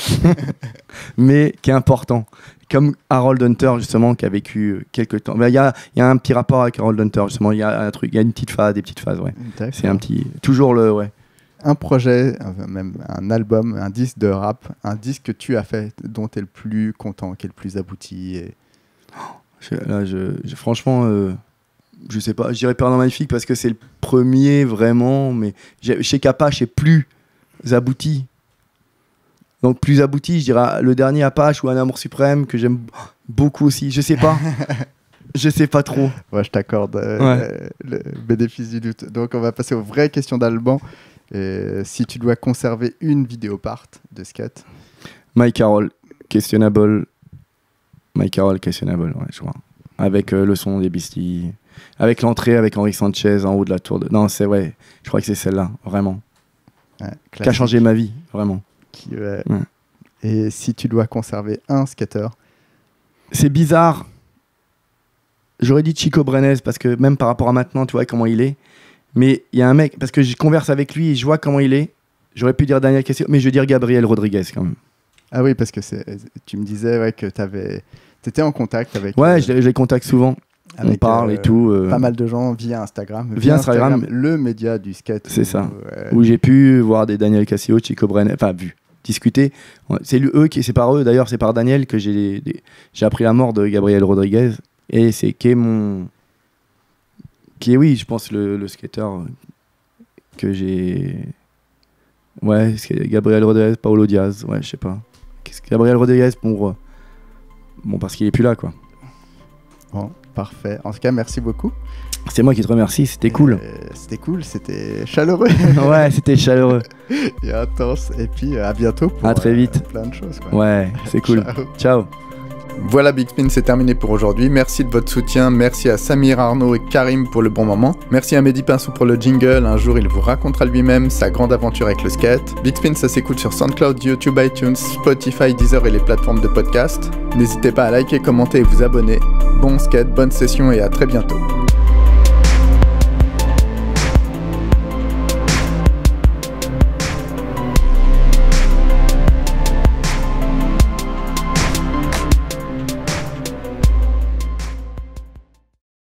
mais qui est important. Comme Harold Hunter justement, qui a vécu quelques temps. Il y a, y a un petit rapport avec Harold Hunter justement. Il y a un truc, il y a une petite phase, des petites phases, ouais. D'accord. C'est un petit, toujours le, ouais. Un projet, même un album, un disque de rap, un disque que tu as fait, dont tu es le plus content, qui est le plus abouti. Et... Je, là, je, je, franchement, euh, je sais pas, je dirais Perdant Magnifique parce que c'est le premier vraiment, mais chez Apache, c'est plus abouti. Donc plus abouti, je dirais le dernier Apache ou Un Amour Suprême que j'aime beaucoup aussi. Je sais pas. Je sais pas trop. Ouais, je t'accorde euh, ouais. le, le bénéfice du doute. Donc on va passer aux vraies questions d'Alban. Et si tu dois conserver une vidéo part de skate. My Carol, questionable. My Carol, questionable, ouais, je crois. Avec euh, le son des Beasties, avec l'entrée avec Henri Sanchez en haut de la tour de... Non, c'est ouais, je crois que c'est celle-là, vraiment. Ouais, qui a changé ma vie, vraiment. Qui, ouais. Ouais. Et si tu dois conserver un skater. C'est bizarre. J'aurais dit Chico Brenes parce que même par rapport à maintenant, tu vois comment il est. Mais il y a un mec, parce que je converse avec lui et je vois comment il est. J'aurais pu dire Daniel Castillo, mais je veux dire Gabriel Rodriguez quand même. Ah oui, parce que c'est, tu me disais ouais, que tu étais en contact avec... Ouais, euh, je, les, je les contacte souvent. Avec, on parle euh, et tout. Euh... Pas mal de gens via Instagram. Via, via Instagram, Instagram, le média du skate. C'est où, ça. Ouais. Où j'ai pu voir des Daniel Castillo, Chico Brenes, enfin vu, discuter. C'est lui, eux qui, c'est par eux, d'ailleurs, c'est par Daniel que j'ai, des, j'ai appris la mort de Gabriel Rodriguez. Et c'est qui est mon... Qui est, oui, je pense, le, le skater que j'ai... Ouais, c'est Gabriel Rodriguez, Paulo Diaz, ouais, je sais pas. Gabriel Rodriguez, pour... Bon, parce qu'il est plus là, quoi. Bon, parfait. En tout cas, merci beaucoup. C'est moi qui te remercie, c'était Et cool. Euh, c'était cool, c'était chaleureux. Ouais, c'était chaleureux. Et intense. Et puis, à bientôt pour à très vite. Euh, plein de choses, quoi. Ouais, c'est cool. Ciao. Ciao. Voilà, Big Spin, c'est terminé pour aujourd'hui. Merci de votre soutien. Merci à Samir, Arnaud et Karim pour le bon moment. Merci à Mehdi Pinsou pour le jingle. Un jour, il vous racontera lui-même sa grande aventure avec le skate. Big Spin, ça s'écoute sur SoundCloud, YouTube, iTunes, Spotify, Deezer et les plateformes de podcast. N'hésitez pas à liker, commenter et vous abonner. Bon skate, bonne session et à très bientôt.